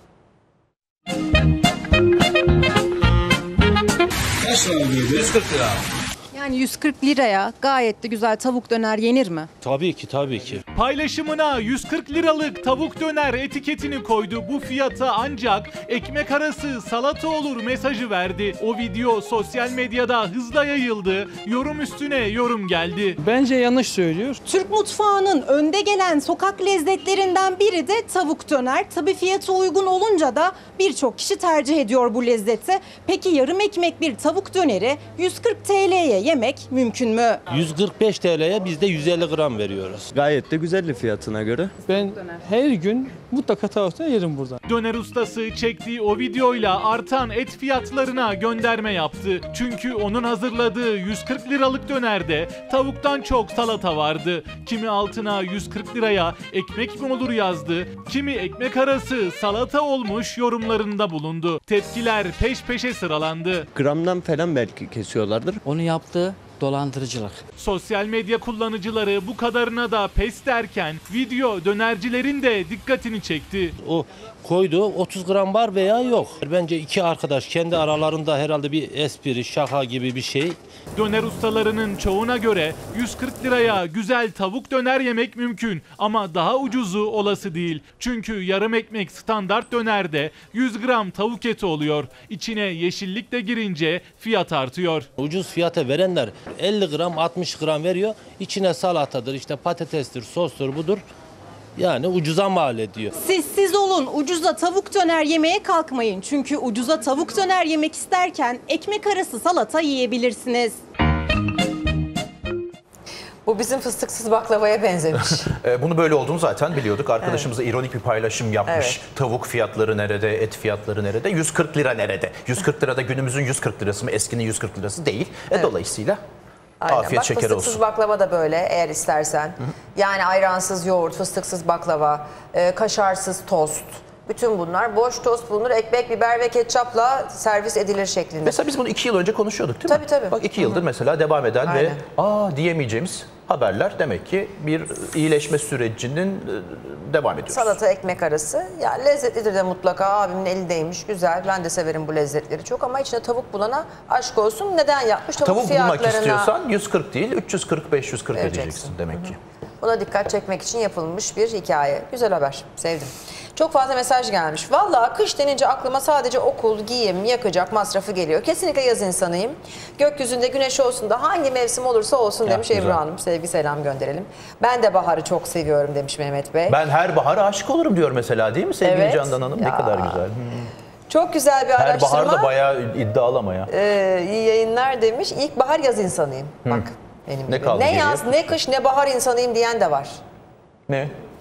[SPEAKER 8] yüz kırk lira. Yani yüz kırk liraya gayet de güzel tavuk döner yenir mi?
[SPEAKER 9] Tabii ki tabii ki.
[SPEAKER 10] Paylaşımına yüz kırk liralık tavuk döner etiketini koydu. Bu fiyata ancak ekmek arası salata olur mesajı verdi. O video sosyal medyada hızla yayıldı. Yorum üstüne yorum geldi.
[SPEAKER 9] Bence yanlış söylüyor.
[SPEAKER 8] Türk mutfağının önde gelen sokak lezzetlerinden biri de tavuk döner. Tabii fiyatı uygun olunca da birçok kişi tercih ediyor bu lezzeti. Peki yarım ekmek bir tavuk döneri yüz kırk TL'ye yemek mümkün mü?
[SPEAKER 9] yüz kırk beş TL'ye biz de yüz elli gram veriyoruz. Gayet de güzel fiyatına göre. Ben her gün mutlaka tavuk döner yerim burada.
[SPEAKER 10] Döner ustası çektiği o videoyla artan et fiyatlarına gönderme yaptı. Çünkü onun hazırladığı yüz kırk liralık dönerde tavuktan çok salata vardı. Kimi altına yüz kırk liraya ekmek mi olur yazdı. Kimi ekmek arası salata olmuş yorumlarında bulundu. Tepkiler peş peşe sıralandı.
[SPEAKER 9] Gramdan falan belki kesiyorlardır. Onu yaptığı dolandırıcılık.
[SPEAKER 10] Sosyal medya kullanıcıları bu kadarına da pes derken video dönercilerin de dikkatini çekti.
[SPEAKER 9] O koyduğu otuz gram var veya yok. Bence iki arkadaş kendi aralarında herhalde bir espri, şaka gibi bir şey.
[SPEAKER 10] Döner ustalarının çoğuna göre yüz kırk liraya güzel tavuk döner yemek mümkün ama daha ucuzu olası değil. Çünkü yarım ekmek standart dönerde yüz gram tavuk eti oluyor. İçine yeşillik de girince fiyat artıyor.
[SPEAKER 9] Ucuz fiyata verenler elli gram altmış gram veriyor. İçine salatadır, işte patatestir, sostur budur. Yani ucuza mal ediyor.
[SPEAKER 8] Siz siz olun, ucuza tavuk döner yemeye kalkmayın. Çünkü ucuza tavuk döner yemek isterken ekmek arası salata yiyebilirsiniz.
[SPEAKER 1] Bu bizim fıstıksız baklavaya benzemiş.
[SPEAKER 2] Bunu böyle olduğunu zaten biliyorduk. Arkadaşımız evet. ironik bir paylaşım yapmış. Evet. Tavuk fiyatları nerede, et fiyatları nerede, yüz kırk lira nerede? yüz kırk lirada günümüzün yüz kırk lirası mı, eskinin yüz kırk lirası değil. Evet. E, dolayısıyla
[SPEAKER 1] aynen.
[SPEAKER 2] afiyet
[SPEAKER 1] Bak,
[SPEAKER 2] şeker olsun.
[SPEAKER 1] Fıstıksız baklava da böyle eğer istersen. Hı hı. Yani ayransız yoğurt, fıstıksız baklava, e, kaşarsız tost. Bütün bunlar boş tost bulunur, ekmek, biber ve ketçapla servis edilir şeklinde.
[SPEAKER 2] Mesela biz bunu iki yıl önce konuşuyorduk değil
[SPEAKER 1] tabii,
[SPEAKER 2] mi?
[SPEAKER 1] Tabii tabii.
[SPEAKER 2] Bak iki yıldır Hı-hı. mesela devam eden
[SPEAKER 1] aynen.
[SPEAKER 2] ve aa diyemeyeceğimiz haberler demek ki bir iyileşme sürecinin devam ediyor.
[SPEAKER 1] Salata ekmek arası. Ya lezzetlidir de mutlaka. Abimin eli değmiş. Güzel. Ben de severim bu lezzetleri çok ama içine tavuk bulana aşk olsun. Neden yapmış? Tavuk,
[SPEAKER 2] tavuk
[SPEAKER 1] fiyatlarına...
[SPEAKER 2] bulmak istiyorsan yüz kırk değil üç yüz kırk beş yüz kırk ödeyeceksin demek Hı-hı. ki.
[SPEAKER 1] Buna dikkat çekmek için yapılmış bir hikaye. Güzel haber. Sevdim. Çok fazla mesaj gelmiş. Vallahi kış denince aklıma sadece okul, giyim, yakacak masrafı geliyor. Kesinlikle yaz insanıyım. Gökyüzünde güneş olsun da hangi mevsim olursa olsun demiş ya, Ebru Hanım. Sevgi selam gönderelim. Ben de baharı çok seviyorum demiş Mehmet Bey.
[SPEAKER 2] Ben her bahara aşık olurum diyor mesela değil mi sevgili evet. Candan Hanım? Ya. Ne kadar güzel. Hmm.
[SPEAKER 1] Çok güzel bir
[SPEAKER 2] her
[SPEAKER 1] araştırma.
[SPEAKER 2] Her bahar da bayağı iddialı ama ya.
[SPEAKER 1] Ee, iyi yayınlar demiş. İlk bahar yaz insanıyım. Hmm. Bak benim
[SPEAKER 2] ne,
[SPEAKER 1] gibi. Ne yaz, ne kış, ne bahar insanıyım diyen de var.
[SPEAKER 2] Ne?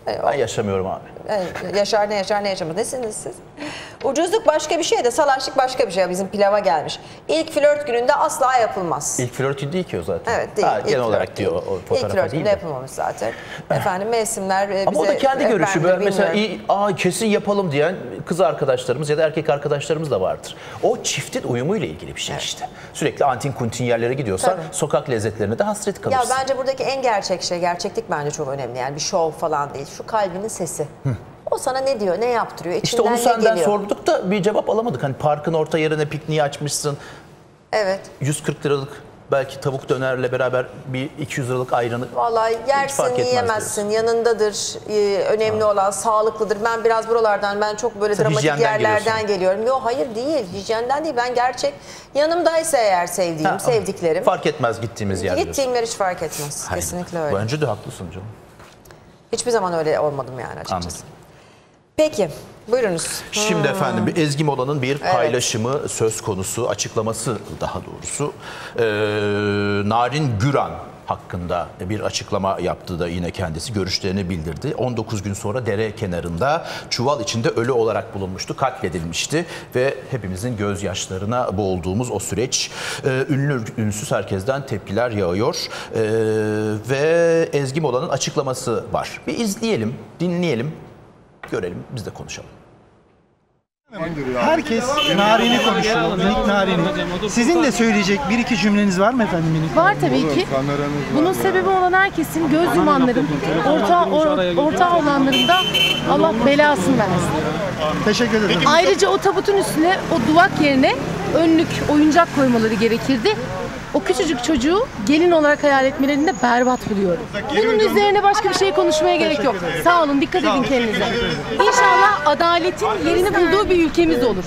[SPEAKER 2] Ben yaşamıyorum abi.
[SPEAKER 1] Evet, yaşar ne yaşar ne yaşamaz. Nesiniz siz? Ucuzluk başka bir şey de salaşlık başka bir şey. Bizim pilava gelmiş. İlk flört gününde asla yapılmaz.
[SPEAKER 2] İlk flört günü değil ki o zaten.
[SPEAKER 1] Evet değil.
[SPEAKER 2] Ha,
[SPEAKER 1] İlk
[SPEAKER 2] genel olarak
[SPEAKER 1] flört
[SPEAKER 2] diyor
[SPEAKER 1] değil.
[SPEAKER 2] o
[SPEAKER 1] İlk
[SPEAKER 2] fotoğrafa
[SPEAKER 1] flört
[SPEAKER 2] değil
[SPEAKER 1] günde
[SPEAKER 2] de.
[SPEAKER 1] yapılmamış zaten. Efendim mevsimler bize...
[SPEAKER 2] Ama o da kendi görüşü.
[SPEAKER 1] Ben
[SPEAKER 2] Ben mesela
[SPEAKER 1] bilmiyorum.
[SPEAKER 2] iyi, aa, kesin yapalım diyen kız arkadaşlarımız ya da erkek arkadaşlarımız da vardır. O çiftin uyumuyla ilgili bir şey evet. işte. Sürekli antin kuntin yerlere gidiyorsan Tabii. sokak lezzetlerine de hasret kalırsın.
[SPEAKER 1] Ya bence buradaki en gerçek şey, gerçeklik bence çok önemli. Yani bir şov falan değil. Şu kalbinin sesi. Hı. O sana ne diyor, ne yaptırıyor, içinden
[SPEAKER 2] İşte onu
[SPEAKER 1] ne
[SPEAKER 2] senden
[SPEAKER 1] geliyor?
[SPEAKER 2] sorduk da bir cevap alamadık. Hani parkın orta yerine pikniği açmışsın.
[SPEAKER 1] Evet.
[SPEAKER 2] yüz kırk liralık belki tavuk dönerle beraber bir iki yüz liralık ayranı.
[SPEAKER 1] Vallahi yersin, yiyemezsin, diyorsun. Yanındadır. Ee, önemli ha. olan sağlıklıdır. Ben biraz buralardan, ben çok böyle Sen dramatik yerlerden geliyorsun. geliyorum. Yok hayır değil, hijyenden değil. Ben gerçek yanımdaysa eğer sevdiğim, ha, sevdiklerim.
[SPEAKER 2] Fark etmez gittiğimiz yer.
[SPEAKER 1] Gittiğim yer hiç fark etmez. Hayır. Kesinlikle öyle.
[SPEAKER 2] Bence de haklısın canım.
[SPEAKER 1] Hiçbir zaman öyle olmadım yani açıkçası. Anladım. Peki, buyurunuz.
[SPEAKER 2] Şimdi hmm. efendim bir Ezgi Mola'nın bir paylaşımı evet. söz konusu, açıklaması daha doğrusu. Ee, Narin Güran hakkında bir açıklama yaptı da yine kendisi görüşlerini bildirdi. on dokuz gün sonra dere kenarında çuval içinde ölü olarak bulunmuştu, katledilmişti ve hepimizin gözyaşlarına boğulduğumuz o süreç. Ee, ünlü ünsüz herkesten tepkiler yağıyor ee, ve Ezgi Mola'nın açıklaması var. Bir izleyelim, dinleyelim. Görelim, biz de konuşalım.
[SPEAKER 6] Herkes Narin'i konuşuyor, minik Narin'i. Sizin de söyleyecek bir iki cümleniz var mı efendim minik?
[SPEAKER 11] Var tabii ki. Bunun sebebi olan herkesin göz yumanların, orta, or, orta olanların da Allah belasını versin.
[SPEAKER 6] Teşekkür ederim.
[SPEAKER 11] Ayrıca o tabutun üstüne o duvak yerine önlük, oyuncak koymaları gerekirdi. O küçücük çocuğu gelin olarak hayal etmelerini de berbat buluyorum. Bunun üzerine başka bir şey konuşmaya gerek yok. Sağ olun, dikkat edin kendinize. İnşallah adaletin yerini bulduğu bir ülkemiz olur.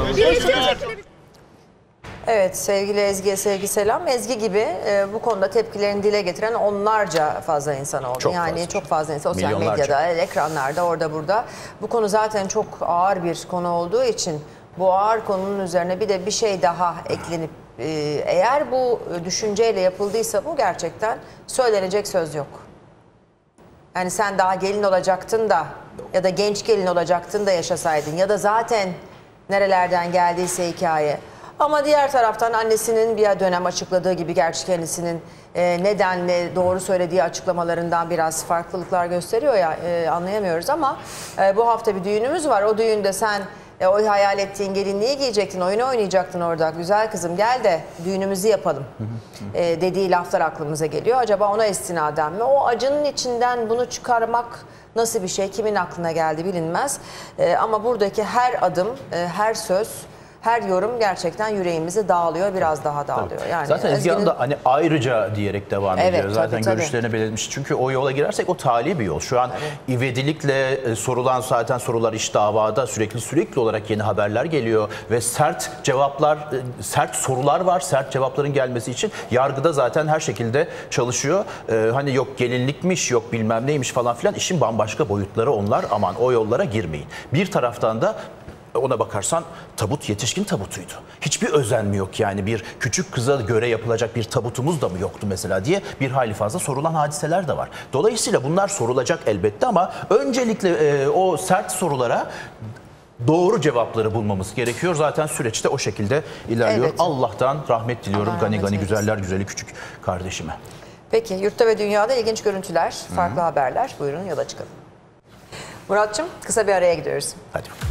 [SPEAKER 1] Evet sevgili Ezgi'ye sevgi selam. Ezgi gibi e, bu konuda tepkilerini dile getiren onlarca fazla insan oldu. Çok yani fazla. çok fazla insan sosyal Milyonlarca. medyada, ekranlarda, orada burada. Bu konu zaten çok ağır bir konu olduğu için bu ağır konunun üzerine bir de bir şey daha eklenip eğer bu düşünceyle yapıldıysa bu gerçekten söylenecek söz yok. Yani sen daha gelin olacaktın da ya da genç gelin olacaktın da yaşasaydın ya da zaten nerelerden geldiyse hikaye. Ama diğer taraftan annesinin bir dönem açıkladığı gibi gerçi kendisinin e, nedenle doğru söylediği açıklamalarından biraz farklılıklar gösteriyor ya e, anlayamıyoruz ama e, bu hafta bir düğünümüz var. O düğünde sen E, o hayal ettiğin gelinliği giyecektin, oyunu oynayacaktın orada. Güzel kızım gel de düğünümüzü yapalım e, dediği laflar aklımıza geliyor. Acaba ona istinaden mi? O acının içinden bunu çıkarmak nasıl bir şey? Kimin aklına geldi bilinmez. E, ama buradaki her adım, e, her söz, her yorum gerçekten yüreğimizi dağılıyor, biraz daha dağılıyor. Yani
[SPEAKER 2] zaten Ezgi Hanım da hani ayrıca diyerek devam
[SPEAKER 1] evet,
[SPEAKER 2] ediyor. Zaten
[SPEAKER 1] tabii,
[SPEAKER 2] görüşlerini
[SPEAKER 1] tabii.
[SPEAKER 2] belirtmiş. Çünkü o yola girersek o tali bir yol. Şu an tabii. ivedilikle sorulan zaten sorular iş davada sürekli sürekli olarak yeni haberler geliyor ve sert cevaplar, sert sorular var. Sert cevapların gelmesi için yargıda zaten her şekilde çalışıyor. Ee, hani yok gelinlikmiş, yok bilmem neymiş falan filan. İşin bambaşka boyutları onlar. Aman o yollara girmeyin. Bir taraftan da ona bakarsan tabut yetişkin tabutuydu. Hiçbir özen mi yok yani bir küçük kıza göre yapılacak bir tabutumuz da mı yoktu mesela diye bir hayli fazla sorulan hadiseler de var. Dolayısıyla bunlar sorulacak elbette ama öncelikle e, o sert sorulara doğru cevapları bulmamız gerekiyor. Zaten süreçte o şekilde ilerliyor. Evet. Allah'tan rahmet diliyorum Allah gani gani güzeller güzeli küçük kardeşime.
[SPEAKER 1] Peki yurtta ve dünyada ilginç görüntüler, farklı Hı-hı. haberler. Buyurun yola çıkalım. Murat'cığım kısa bir araya gidiyoruz.
[SPEAKER 2] Hadi bakalım.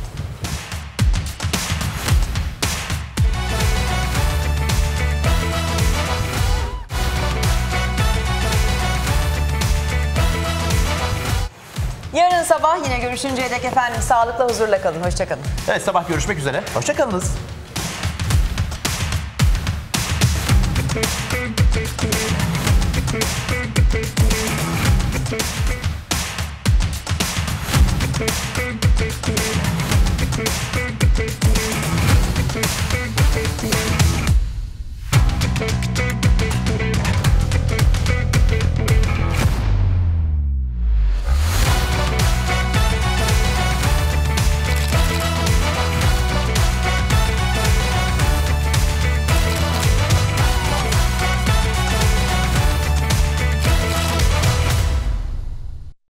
[SPEAKER 1] Yarın sabah yine görüşünceye dek efendim sağlıkla huzurla kalın. Hoşça kalın.
[SPEAKER 2] Evet sabah görüşmek üzere. Hoşça kalınız. Thank you.